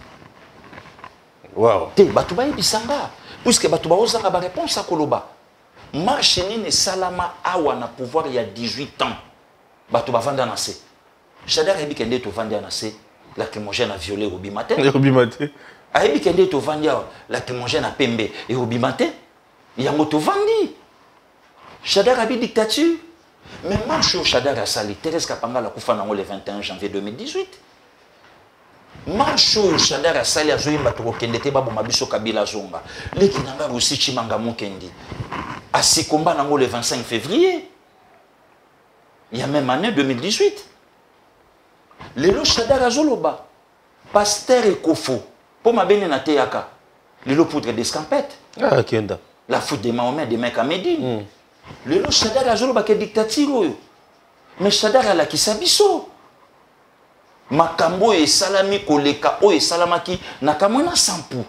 wow te batu ba ebisanga puisque batu ba ozanga ba réponse à koloba marche ni salama awa na pouvoir il y a 18 ans batu bavanda na se Shadari ebi kende to vanda na se lacrymogène a violé Robi Matin a ebi kende to vanda lacrymogène a pembe et Robi Matin yango to vandi Shadari abi dictature mais marche au Shadari a sali Thérèse Kapangala kufa nango le 21 janvier 2018 marche au Shadari a sali azoyemba tokokende te babo mabiso Kabila zonga leki nanga Russi Chimanga Mukendi asikomba nango le 25 février Il y a même année 2018. Lelo Shadar Azoloba. Pasteur et Kofo. Pour ma béné na teyaka. Lelo poudre d'escampette. Ah, Kenda. La foudre de Mahomet, des mecs à Médine. Lelo Shadar Azoloba ke dictature. Mais Shadar ala ki sabiso. Makambo e salami koleka o e salamaki nakamona sampu.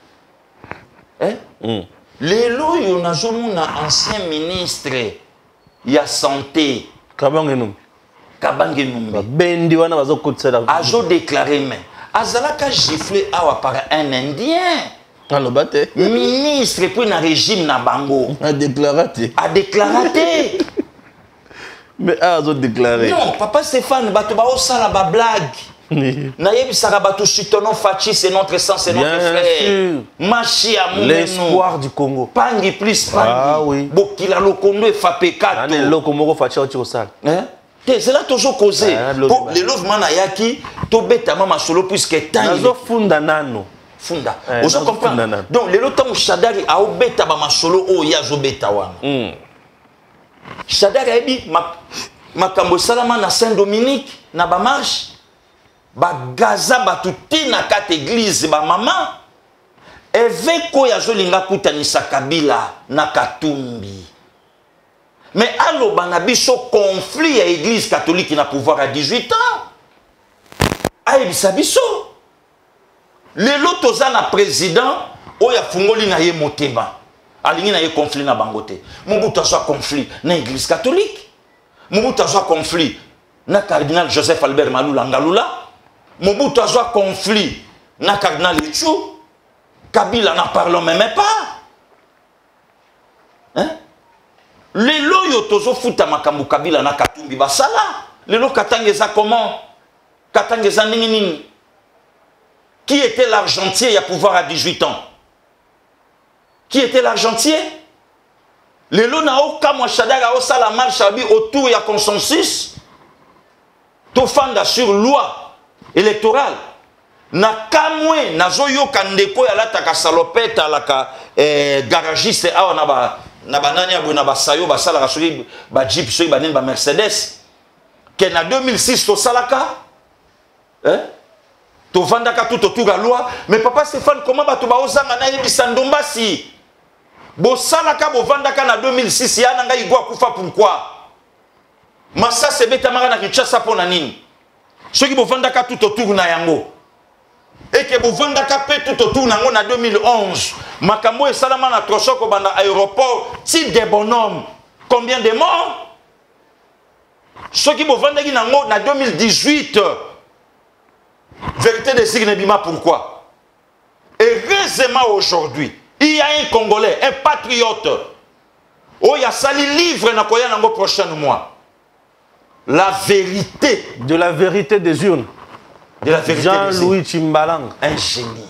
Lelo yo nazomona ancien ministre ya santé Kabange Numbi. Kabange Numbi. Bendi wana bazo kotsela. Azo déclaré mais azalaka giflé awa par un indien. Alors bate. Ministre puis na régime na bango. A déclaré. A déclaré. Mais azo déclaré. Non, papa Stéphane bato ba osala ba blague. Na yebi saka bato chitono fachi c'est notre sang, c'est notre frère. Machi amour. L'espoir du Congo. Pangi plus pangi. Ah oui. Bokila lokondo e fapeka. Ane lokomoko fachi au chosal. Hein? C'est là toujours causé. Pour les louvements ayaki, to beta mama solo puisque tant. Nazo funda nano. Funda. Vous comprenez? Donc les lotam Shadari a obeta ba masolo o ya zo beta wana. Shadari ebi makambo salama na Saint-Dominique na ba marche. Ba Gaza batuti na kate église ba maman. Eveko ya zo linga kutanisa Kabila na Katumbi. Mais allo banabiso conflit à l'église catholique na pouvoir à 18 ans. Aïe biso. Les lotoza na président oya fungoli na ye motema. Alingi na ye conflit na bangote. Mobutu azwa conflit na église catholique. Mobutu azwa conflit na cardinal Joseph Albert Malula Ngalula. Mobutu azwa conflit na cardinal Ichou. Kabila n'en parlons même pas. Hein? Lelo yo tozo futa makambu Kabila na Katumbi basala. Lelo katangeza comment? Katangeza nini? Qui était l'argentier il y a pouvoir à 18 ans? Qui était l'argentier? Lelo na oka mwa Shadara osala marche abi autour ya consensus. Tofanda sur loi électorale. Na kamwe nazo yo kandeko ya lataka salopeta alaka garagiste awa na banani ya na basayo basala rasuri ba Jeep soyi banene ba Mercedes que na 2006 to salaka to vandaka tout autour la loi. Mais papa Stéphane comment bato ba ozanga na yebisa ndombasi bo salaka bo vandaka na 2006 ya nanga igwa kufa pourquoi massa se betamara na Kinshasa pona nini soki bo vandaka tout autour na yango et que vous vendez tout autour en 2011. Makambo et Salama na Trochoko banda aéroport, type des bonhommes. Combien de morts? Ce qui vous vendez en 2018. Vérité des signes Bima, pourquoi? Et heureusement aujourd'hui, il y a un Congolais, un patriote. Oh, il y a sali livre na koya nango prochain mois. La vérité. De la vérité des urnes. De la vérité Jean-Louis Chimbalang. Un génie.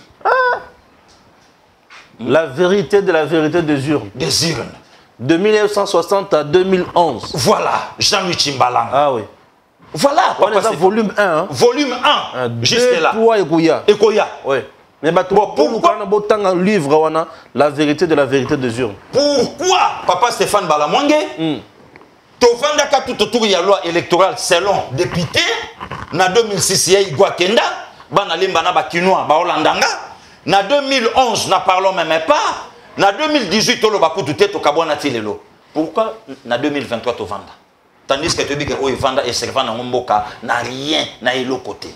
La vérité de la vérité des urnes. Des urnes. De 1960 à 2011. Voilà, Jean-Louis Chimbalang. Ah oui. Voilà. On est volume 1. Hein? Volume 1. Juste là. Ekoya. Ekoya. Oui. Mais pourquoi on a un livre, la vérité de la vérité des urnes? Pourquoi Papa Stéphane Balamwange Tovandaka tout autour de la loi électorale selon député. Na 2006 il y a Igwa Kenda, bana limba na ba Kinois, ba Hollandanga. Na 2011 na parlons même pas. Na 2018 tolo ba kutu te to kabona tilelo. Pourquoi na 2023 to vanda? Tandis que tu dis que o vanda et servant na mboka na rien na elo côté.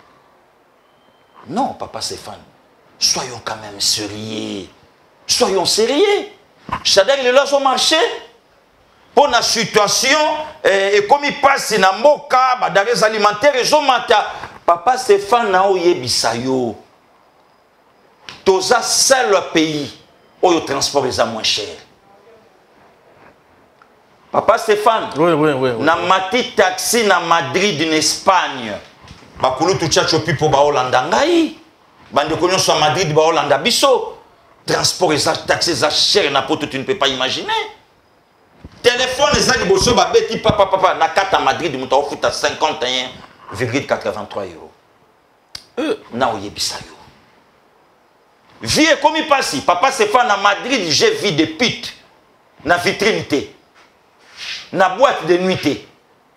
Non, papa Stéphane. Soyons quand même sérieux. Soyons sérieux. Chadek les lois ont marché. Pour la situation, et comme il passe dans le moka, les alimentaires, ils ont papa Stéphane na oye bisayo. Toza seul pays où le transport est moins cher. Papa Stéphane, oui. Na mati taxi na Madrid en Espagne. Bakulu tu tchacho pi pour ba Hollanda ngai. Bande konyo so Madrid ba Hollanda biso. Transport est taxi est cher na poto tu ne peux pas imaginer. Téléphone les gens bosso ba beti papa na carte à Madrid muta ofuta 51,83 €. Na oyebisa yo. Vie comme il passe, papa Stéphane à Madrid, j'ai vu des putes na vitrine té. Na boîte de nuit té.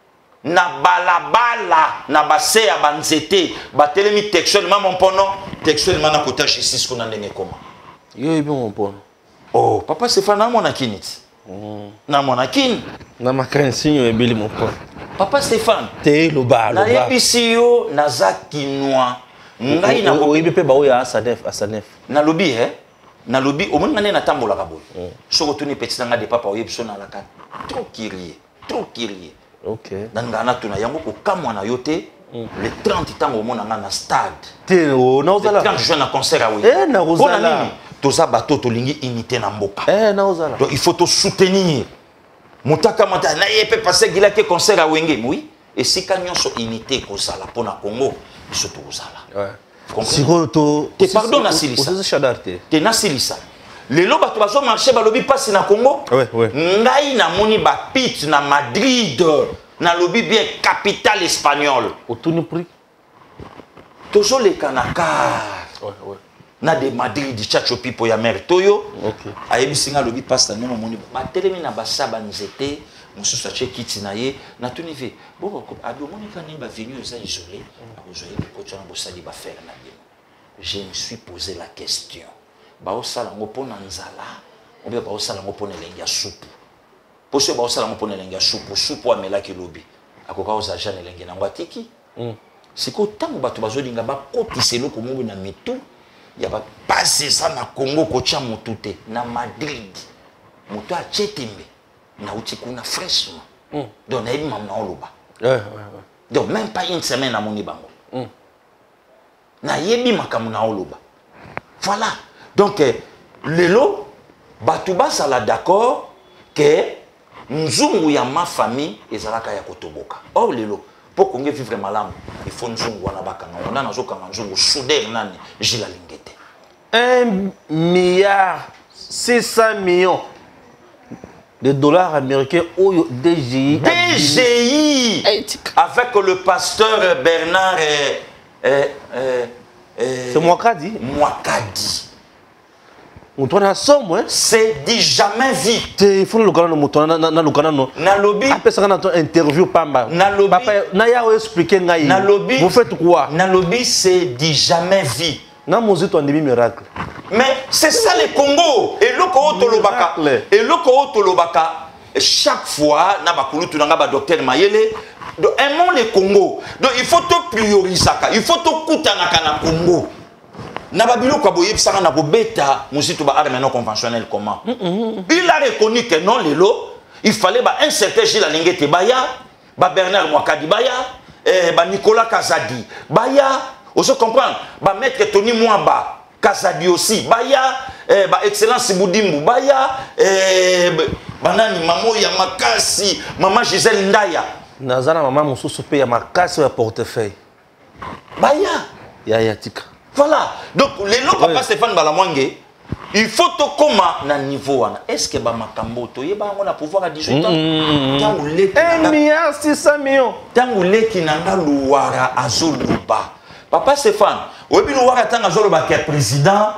na balabala na base ya banzete batelemi textuellement mon pono textuellement na kota justice kuna ndenge koma yo ibi mon pono oh papa Stéphane na mona kiniti na mona kin na makansinyo ebili mon pono papa Stéphane te lo ba na yebisi yo naza kinwa ngai na oyibi pe ba oya asanef na lobi na lobi o mona na tambola ka boy soko tuni petit nga de papa oyebiso na laka trop curieux OK. Dans Ghana, tu as un yote le 30 temps au monde na stade. Le 30 juin na concert oui. Na Rosala. Tout ça bateau to lingi unité na mboka. Na Rosala. Donc il faut te soutenir. Mutaka mata na yé peut passer gila ke concert à Wenge oui. Et si kanyon so unité ko sala pona Congo, surtout Rosala. Ouais. Siko to te pardon na silisa. Vous chadarte. Te na silisa. Les lots bato bazo marché balobi passe na Congo. Ouais. Ngai na moni ba pit na Madrid. Na lobby bien capitale espagnole. Autour prix. Toujours les Kanakar. Ouais. Na de Madrid di chacho pipo ya mer toyo. OK. Ayebi singa lobby passe na moni ba telemi na basaba nzete. Mususu ache kiti na ye na tuni ve. Bon ado moni kani ba venu za isolé. Ozoye ko tshwana bo sali ba faire na bien. Je me suis posé la question. Ba o sala ngopona nzala. Obe ba o sala ngopona lengia soupe. Pour ce que ça on lenga soupe à melaki lobi akoka oza jane lenga na ngwatiki siko tango bato bazolinga ba kotiselo ko mungu na mitu ya ba passer ça na Congo ko tia mutute na Madrid mutu a chetembe na uti kuna fraîchement donc na mam na oloba donc même pas une semaine à moni bango na yebi makamu na oloba voilà donc lelo bato basala d'accord que nzungu ya ma famille ezalaka ya kotoboka or lelo pour konge vivre malamu il faut nzungu wana bakanga wana nazokanga nzungu soudain nani jila lingete 1,6 milliard de dollars américains au DGI avec le pasteur Bernard c'est Mwakadi c'est dit jamais vite. Il faut le canal na lobby après ça dans interview pamba papa na ya expliquer ngai vous faites quoi na lobby c'est dit jamais vite na mozito ndimi miracle mais c'est ça le Congo et loko tolobaka chaque fois na bakulu tunanga ba docteur Mayele donc aimons le Congo donc il faut te prioriser il faut te kutana kana Congo. Na babilo kwa boye pisanga na bobeta musitu ba arme non conventionnel comment il a reconnu que non lelo il fallait ba un certain Gilles Lingete baya ba Bernard Mwakadi baya ba Nicolas Kazadi baya on se comprend ba maître Tony Mwamba Kazadi aussi baya ba excellence Boudimbu baya banani mamo ya makasi maman Gisèle Ndaya nazana maman mususu pe ya makasi ya portefeuille baya ya tika. Voilà. Donc, les lots, papa Stéphane Balamwange, il faut tout comment na niveau. Est-ce que Bamakambo, tu as pouvoir à 18 ans 1,6 milliard. Tant qui n'a louara azul luba. Papa Stéphane, obi louara tant azul luba qui est président,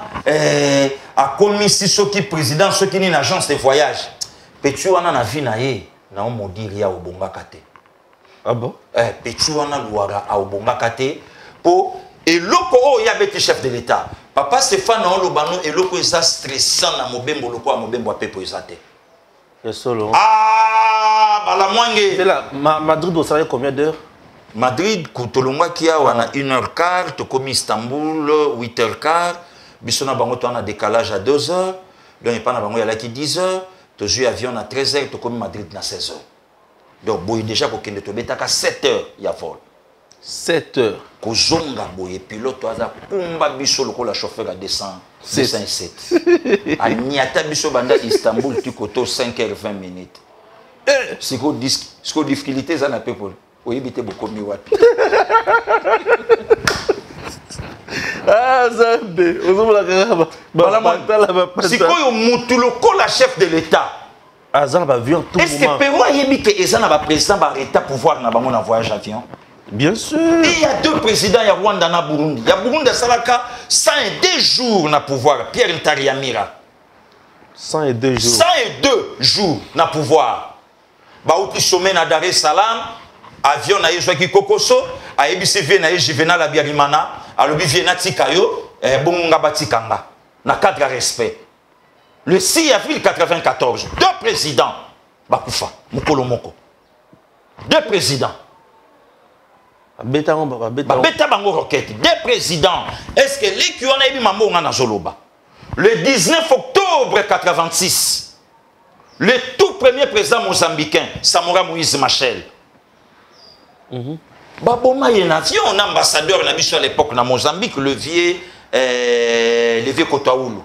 a commis si ceux qui président, ceux qui n'ont une agence de voyage. Petu wana na vie na ye, na on modiri ya obonga kate. Ah bon? Petu wana louara a obonga kate pour et loko ya beti chef de l'État. Papa Stéphane on lobano et loko est stressant na mobembo loko a mobembo a pepo ezate. Solo. Ah, Balamwange. C'est là, Madrid doit travailler combien d'heures? Madrid, Koutolongwa qui a 1h15, tu comme Istanbul 8h15, Bissona Bango tu as un décalage à 2h, donc il n'y a pas de là qui 10h, tu joues avion à 13h, tu comme Madrid à 16h. Donc boy déjà pour qu'il te mette à 7h il y a vol. 7 heures. Kozonga boye pilote aza kumba biso loko la chauffeur à 207. A niata biso banda Istanbul tu koto 5h20 minutes. Siko difficulté za na people. Oyibite bokomi wapi. Ah Zambe, ozomola kaka ba. Siko yo mutu loko la chef de l'État. Azan ba avion tout moment. Est-ce que Pérou ayebi que ezana ba président ba état pouvoir na bango na voyage avion? Bien sûr. Et il y a deux présidents, il y a Rwanda et Burundi. Il y a Burundi et Salaka, 102 jours na pouvoir. Pierre Ntariamira. 102 jours. 102 jours na pouvoir. Baouti sommet na Dar es Salaam. avion na yezo ki kokoso ayebisi vie na Juvenal Abiyarimana alobi vie na tikayo bonga batikanga na cadre respect. Le 6 avril 94, deux présidents bakufa mukolo moko. Deux présidents. Beta bango roquette. Deux présidents. Est-ce que les qui ont eu mambo na zoloba? Le 19 octobre 86, le tout premier président mozambicain, Samora Moïse Machel. Baboma Yenati, on a ambassadeur à l'époque na Mozambique, le vieux Kotaoulou.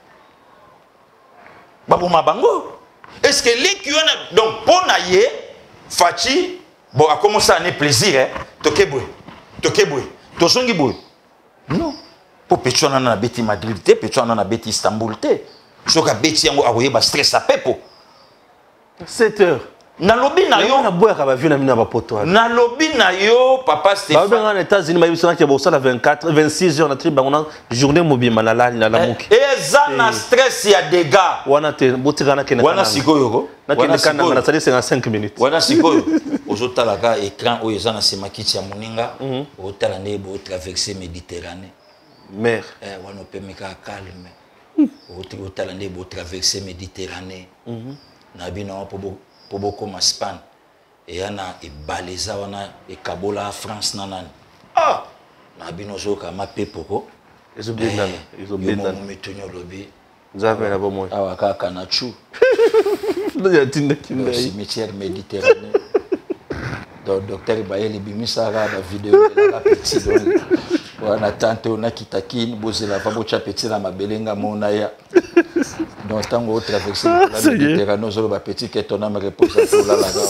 Baboma Bango. Est-ce que les qui ont donc pour naïe, Fachi, bon, a commencé à ne plaisir, hein? Tokeboué, Tozongiboué. Non. Pour Pétuana na beti Madrid, Pétuana na beti Istanbul, Soka beti yango awoye ba stress à pepo. 7 heures. Na lobby na yo. Na boya ka ba vu na mina ba poto. Na lobby na yo, papa Stéphane. Ba ben en États-Unis ba bisona ke bosa la 24, 26 heures na tri bango journée mobile malala na la muki. Et ça na stress ya dégâts. Wana te botika na kena. Wana sikoyo ko. Na kena kana na sali 55 minutes. Wana sikoyo. Ozotala ka écran oyo za na sema kiti ya moninga, otala ne bo traverser Méditerranée. Mer. Wana pemeka calme. Otala ne bo traverser Méditerranée. Na bino po boko ma Espagne. Et yana e baleza wana e kabola France nanani. Ah! Na bino zoka ma pepoko. Ils ont bien dans. Metonyo lobi. Nzave na bomo. Awa kaka na chu. Le tinda kinda. Cimetière Méditerranée. Donc docteur Bayeli bimisara la vidéo de la petite. On a tenté on a kitakine bozela va bocha petit na mabelenga monaya. Donc tant qu'on traverse la Méditerranée zo ba petit que ton âme repose pour la laga.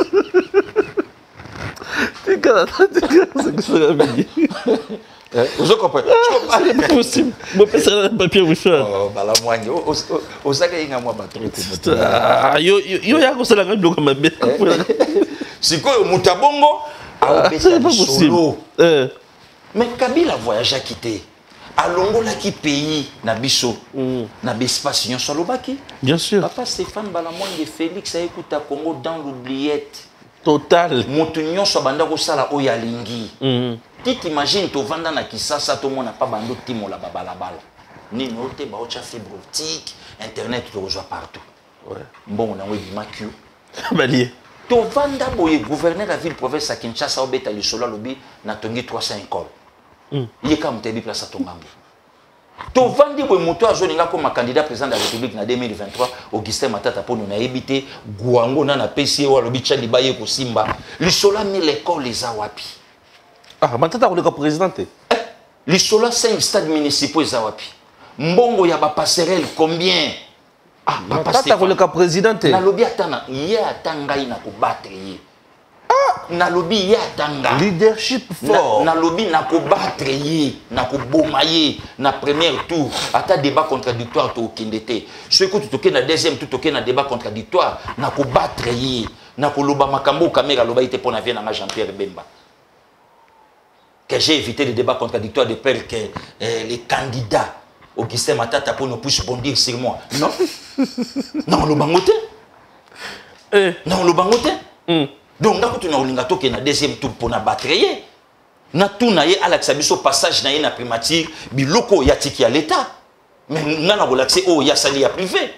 C'est que ça va bien. Vous comprenez? C'est possible. Moi penser dans le papier Richard. Oh bala mwangi osaka inga mwa batterie ko. Yo ya ko sala ngado kama be. Sikoyo mutabongo a c'est pas possible. Mais Kabila voyage à quitter. Alongola qui pays na biso na l'espace nyon solobaki. Bien sûr. Papa Stéphane Balamwangi Félix a écouté Congo dans l'oubliette. Total. Motunyon so banda ko sala oyalingi. Tu t'imagines to vanda na Kisasa to mona pa bando timo la babalabala. Ni note ba ocha fibre optique, internet to rejoint partout. Ouais. Bon on a oui macu. Balié. To vanda boye gouverneur la ville province à Kinshasa obeta le solo lobby na tongi 300 écoles. Yeka mtebi place à Tongambi. To vandi boye moto azoninga comme candidat président de la République na 2023 Augustin Matata pour nous na éviter Gouango na PCE wa lobby Tchadi baye ko Simba. Le solo mi l'école les awapi. Ah Matata ko président te. Le solo 5 stades municipaux les awapi. Mbongo ya ba passerelle combien? Ah, papa Stéphane ko président te. Na lobby atana ye atanga ina ko battre ye. Ah, na lobby ye atanga. Leadership fort. Na lobby na ko battre ye, na ko boma ye na premier tour. Ata débat contradictoire to kindete. Ce que tu toke na deuxième tour toke na débat contradictoire, na ko battre ye, na ko loba makambo caméra loba ite pona vie na Jean-Pierre Bemba. Que j'ai évité les débats contradictoires de peur que les candidats Augustin Matata pour nous puisse bondir sur moi. Non. Non, le bangote. Non, le bangote. Donc, quand tu as un deuxième tour pour na batterie, na tout na ye Alex Abiso passage na ye na primature, biloko ya tiki à l'état. Mais na na relaxé oh ya sali ya privé.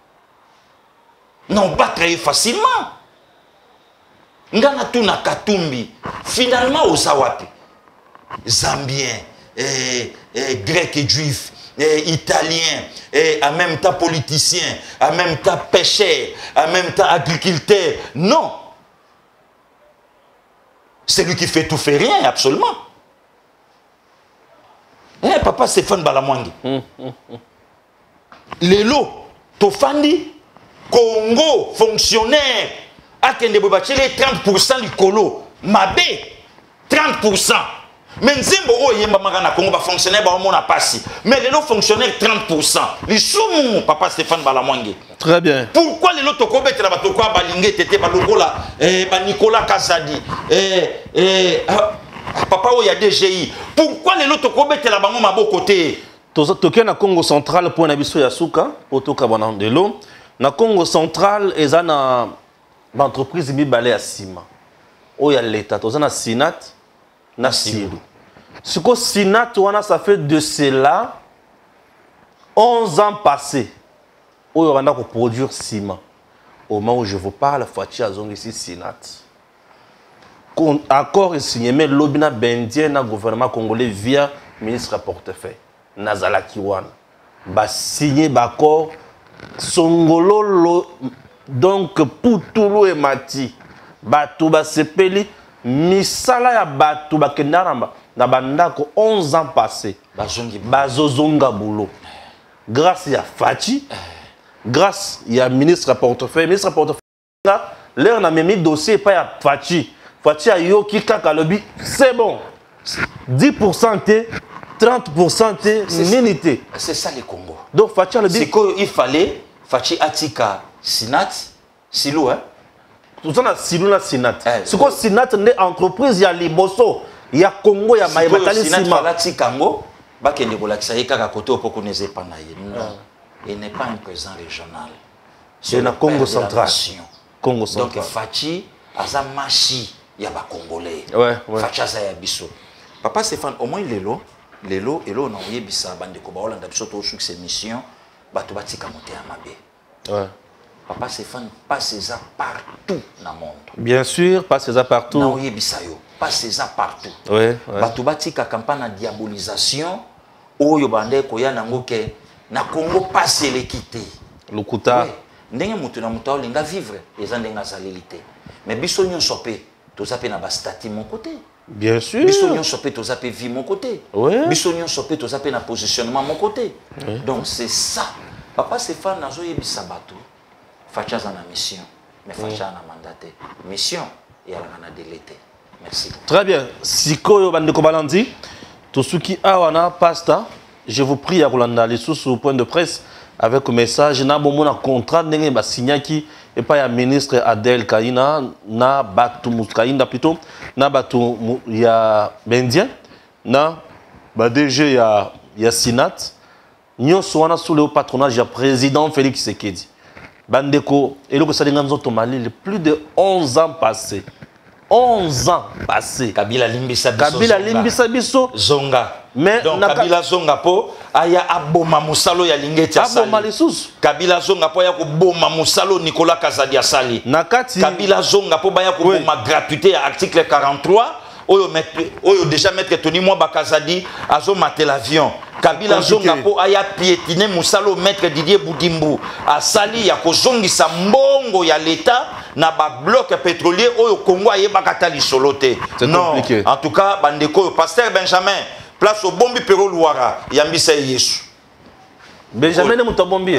Non, batterie facilement. Ngana tout na Katumbi. Finalement au Zawapi. Zambien, grec et juif. Italien, en même temps politicien, en même temps pêcheur, en même temps agriculteur. Non. C'est lui qui fait tout, fait rien, absolument. Papa Stéphane Balamwangi. Lelo, Tofandi, Congo, fonctionnaire, Akende Bobachele, 30% du colo. Mabé, 30%. Mais Nzembo o yemba magana Congo ba fonctionnaire ba mona passi. Mais les fonctionnaires 30%. Les soumou papa Stéphane Balamwangi. Très bien. Pourquoi les loto ko betela ba to ko balinge tete ba lokola ba Nicolas Kazadi papa o ya DGI. Pourquoi les loto ko betela ba ngoma bo côté toke na Congo central pour na biso ya suka otoka bana ndelo na Congo central ezana ba entreprise mibale ya sima. où il y a l'État. Dans un Sénat, na Silu. Ce que Sénat, ça fait de cela 11 ans passés. Où on a produire ciment. Au moment où je vous parle, Fachi a ici Sénat. Accord est signé, mais l'obina bendien na gouvernement congolais via ministre portefeuille. Nazala Kiwan. Ba signé l'accord. Songolo donc Poutoulou et Mati. Batou ba sepeli. Misala ya batou ba kendaramba. Na bandako 11 ans passés. Bazozonga boulot. Grâce à Fachi. Grâce à ministre portefeuille. Ministre portefeuille. L'air n'a même mis dossier pas à Fachi. Fachi a yoki kaka lobby. C'est bon. 10% T, 30% T, minité. C'est ça le Congo. Donc Fachi a lobby. C'est qu'il fallait Fachi Atika Sinat, Silou, hein? Tout ça, Silou na Sinat. C'est quoi Sinat, une entreprise, il y a Liboso, il y a Congo, il y a Maïbatali Sima. Sinat Falati Kango, Bakende Bolaksa, Yeka Koto, pour qu'on ne sait pas. Non. Il n'est pas un président régional. C'est le Congo central. Congo central. Donc Fachi, Azamachi, il y a des Congolais. Ouais. Fachi Azayabiso. Papa Stéphane, au moins Lelo, on a oublié Bissa, Bandeko, on a surtout succès mission, Batubati Kamote Amabe. Ouais. Papa Stéphane, passe ça partout dans le monde. Bien sûr, passe ça partout. On a oublié Bissa, passe ça partout. Ouais. Batubati ka campagne de diabolisation, Oyo Bande Koya Nangoke, na Congo passe l'équité. Lukuta. Ndenge mutu na mutu olinga vivre, les andenga salélité. Mais biso nyon sopé, tout ça pe na bastati mon côté. Bien sûr. Biso nyon sopé, tout ça pe vie mon côté. Ouais. Biso nyon sopé, tout ça pe na positionnement mon côté. Ouais. Donc c'est ça. Papa Stéphane nazo yebisa bato. Facha za na mission, mais Facha na mandaté. Mission et à la délété. Merci. Très bien. Sikoyo Bandeko Balandi, tout ce qui a wana pasta, je vous prie à Rolanda les sous au point de presse avec un message na bomo na contrat ndenge ba signaki et pas ya ministre Adel Kaina na batu Muskaina plutôt na batu ya Bendien na ba DG ya Sinat nyonso wana sous le patronage du président Félix Tshisekedi. Bandeko et le Salinga Nzoto Mali plus de 11 ans passés. 11 ans passés. Kabila Limbisa Biso Zonga. Mais donc Kabila Zonga po aya aboma musalo ya lingeti asali. Aboma lisusu. Kabila Zonga po ya ko boma musalo Nicolas Kazadi asali. Nakati Kabila Zonga po ba ya ko boma gratuité ya article 43 oyo déjà maître Tony Mwamba Kazadi azo mater l'avion. Kabila Zonga po aya piétiner musalo maître Didier Boudimbu asali ya ko zongisa mbongo ya l'état na ba bloc pétrolier oyo Congo ayebaka ta lisoloté. Non, compliqué. En tout cas bandeko pasteur Benjamin place au bombi Pero Luara yambisa Yesu. Benjamin ne mutabombi.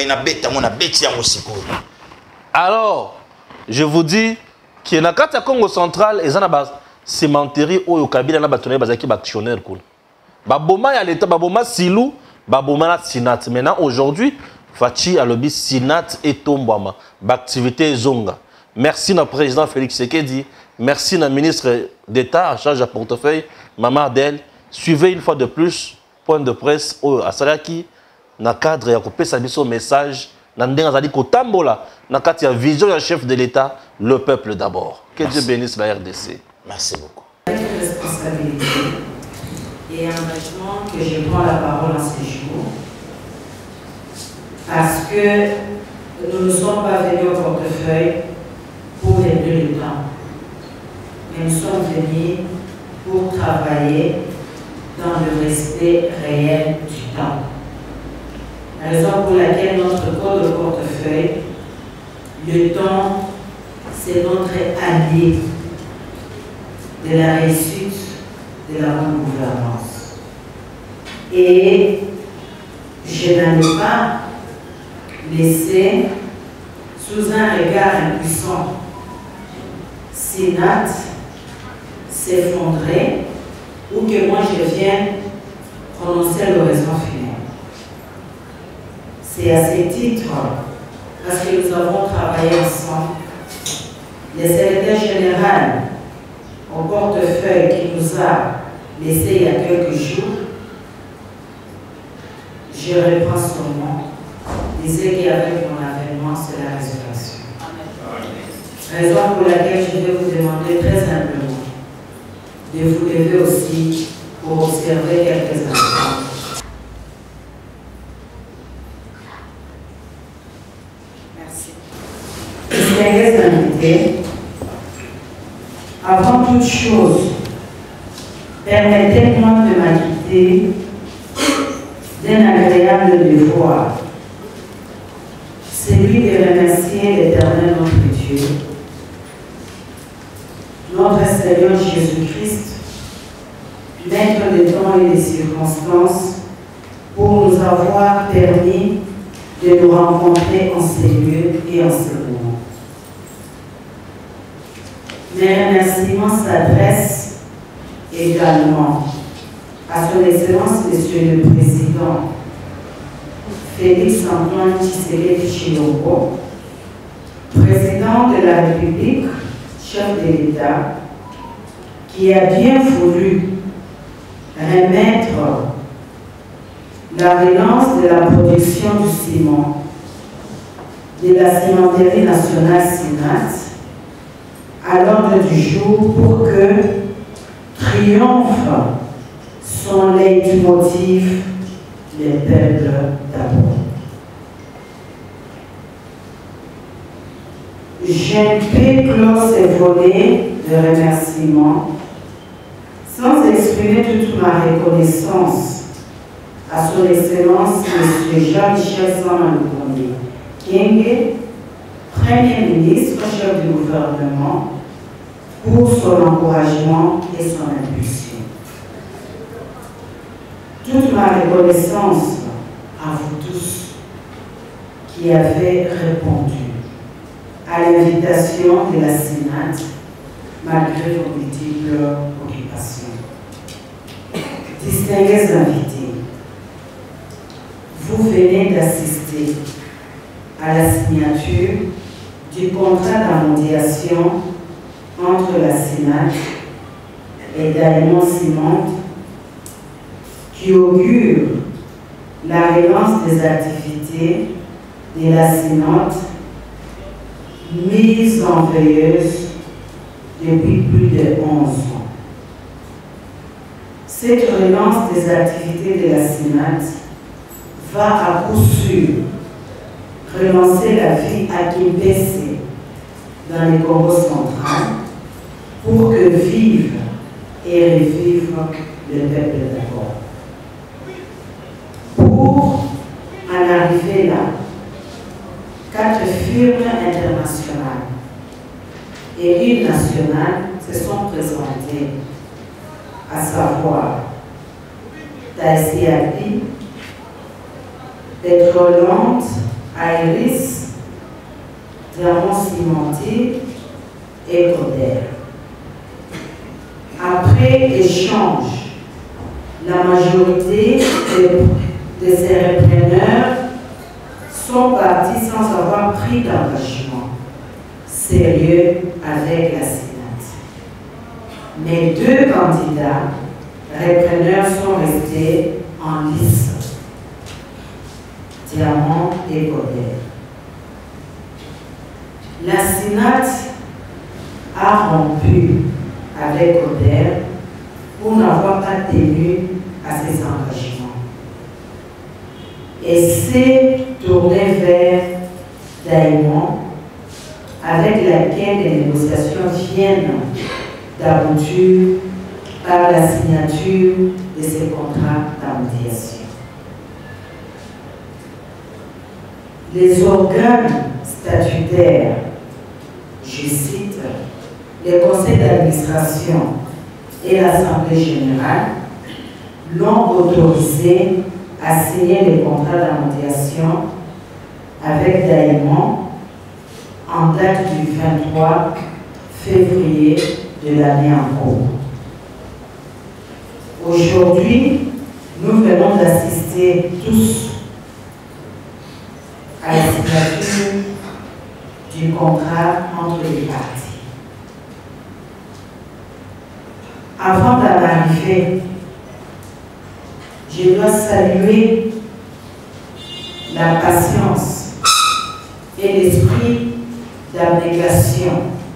Alors, je vous dis que na kati ya Congo central ezana ba cimenterie oyo Kabila na batonné bazaki ba actionnaire cool. Ba boma ya l'état ba boma Silou, ba boma na Sinat. Maintenant aujourd'hui, Fachi a lobby Sinat et Tombouama. Ba activité zonga. Merci notre président Félix Tshisekedi, merci notre ministre d'État en charge de portefeuille Maman Adel. Suivez une fois de plus point de presse à Salaki na cadre ya kopé sa biso message na ndenga zali ko tambola na kati ya vision du chef de l'État, le peuple d'abord. Que Dieu bénisse la RDC. Merci beaucoup. Responsabilité et engagement que je prends la parole en ces jours parce que nous ne sommes pas venus au portefeuille pour régler le temps, mais nous sommes venus pour travailler dans le respect réel du temps. La raison pour laquelle notre code de portefeuille, le temps, c'est notre allié de la réussite de la bonne gouvernance. Et je n'allais pas laisser sous un regard impuissant Sénat s'effondrer ou que moi je vienne prononcer l'oraison finale. C'est à ce titre, parce que nous avons travaillé ensemble, le secrétaire général au portefeuille qui nous a laissé il y a quelques jours, je reprends son nom, disait qu'avec mon avènement, c'est la résurrection. Raison pour laquelle je vais vous demander très simplement de vous lever aussi pour observer quelques instants. Merci. Distingués invités, avant toute chose, permettez-moi de m'acquitter d'un agréable devoir, celui de remercier l'Éternel notre Dieu, notre Seigneur Jésus-Christ, maître des temps et des circonstances, pour nous avoir permis de nous rencontrer en ces lieux et en ces moments. Mes remerciements s'adressent également à son Excellence Monsieur le Président Félix-Antoine Tshisekedi Tshilombo, Président de la République, chef de l'État, qui a bien voulu remettre la relance de la production du ciment de la cimenterie nationale SINAT à l'ordre du jour pour que triomphe son leitmotiv, les peuples d'abord. Je ne peux clore ces volets de remerciements sans exprimer toute ma reconnaissance à son Excellence M. Jean-Michel Sama-Lukonde Kyenge, Premier ministre, chef du gouvernement, pour son encouragement et son impulsion. Toute ma reconnaissance à vous tous qui avez répondu à l'invitation de la SINAT malgré vos multiples occupations. Distingués invités, vous venez d'assister à la signature du contrat d'amodiation entre la SINAT et Daimon Ciment qui augure la relance des activités de la SINAT mise en veilleuse depuis plus de 11 ans. Cette relance des activités de la SINAT va à coup sûr relancer la vie à Kimbese dans le Congo central pour que vive et revive le peuple d'abord. Pour en arriver là, 4 firmes internationales et une nationale se sont présentées, à savoir Taïsiapi, Petroland, Iris, Diamant Cimentier et Coder. Après échange, la majorité de ces repreneurs sont partis sans avoir pris d'engagement sérieux avec la SINAT. Mais 2 candidats repreneurs sont restés en lice, Diamant et Coder. La SINAT a rompu avec Coder pour n'avoir pas tenu à ses engagements et s'est tournée vers Daimon, avec laquelle les négociations viennent d'aboutir par la signature de ces contrats d'amodiation. Les organes statutaires, je cite, les conseils d'administration et l'Assemblée générale, l'ont autorisé à signer les contrats d'amodiation avec Daimon en date du 23 février de l'année en cours. Aujourd'hui, nous venons d'assister tous à la signature du contrat entre les parties. Avant d'en arriver, je dois saluer la patience et l'esprit d'abnégation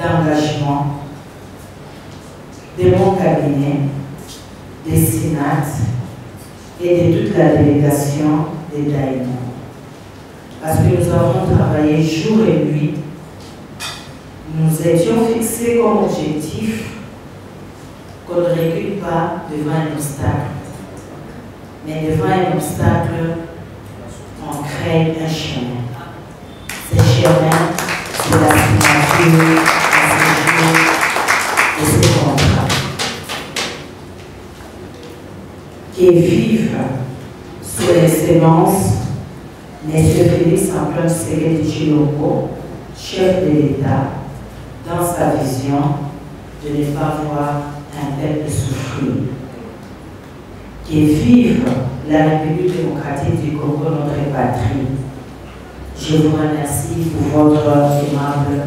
d'engagement de mon cabinet, des Sénats et de toute la délégation des Daïmons. Parce que nous avons travaillé jour et nuit. Nous étions fixés comme objectif qu'on ne recule pas devant un obstacle. Mais devant un obstacle, on crée un chemin. Ce chemin, c'est la signature de ces contrats. Qui vivent sous l'excellence M. Félix Antoine Tshisekedi Tshilombo, chef de l'État, dans sa vision de ne pas voir un peuple souffrir. Qui vive la République démocratique du Congo, notre patrie. Je vous remercie pour votre aimable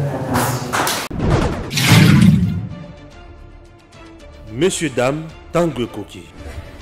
attention. Monsieur, Dame, Tanguy Koki.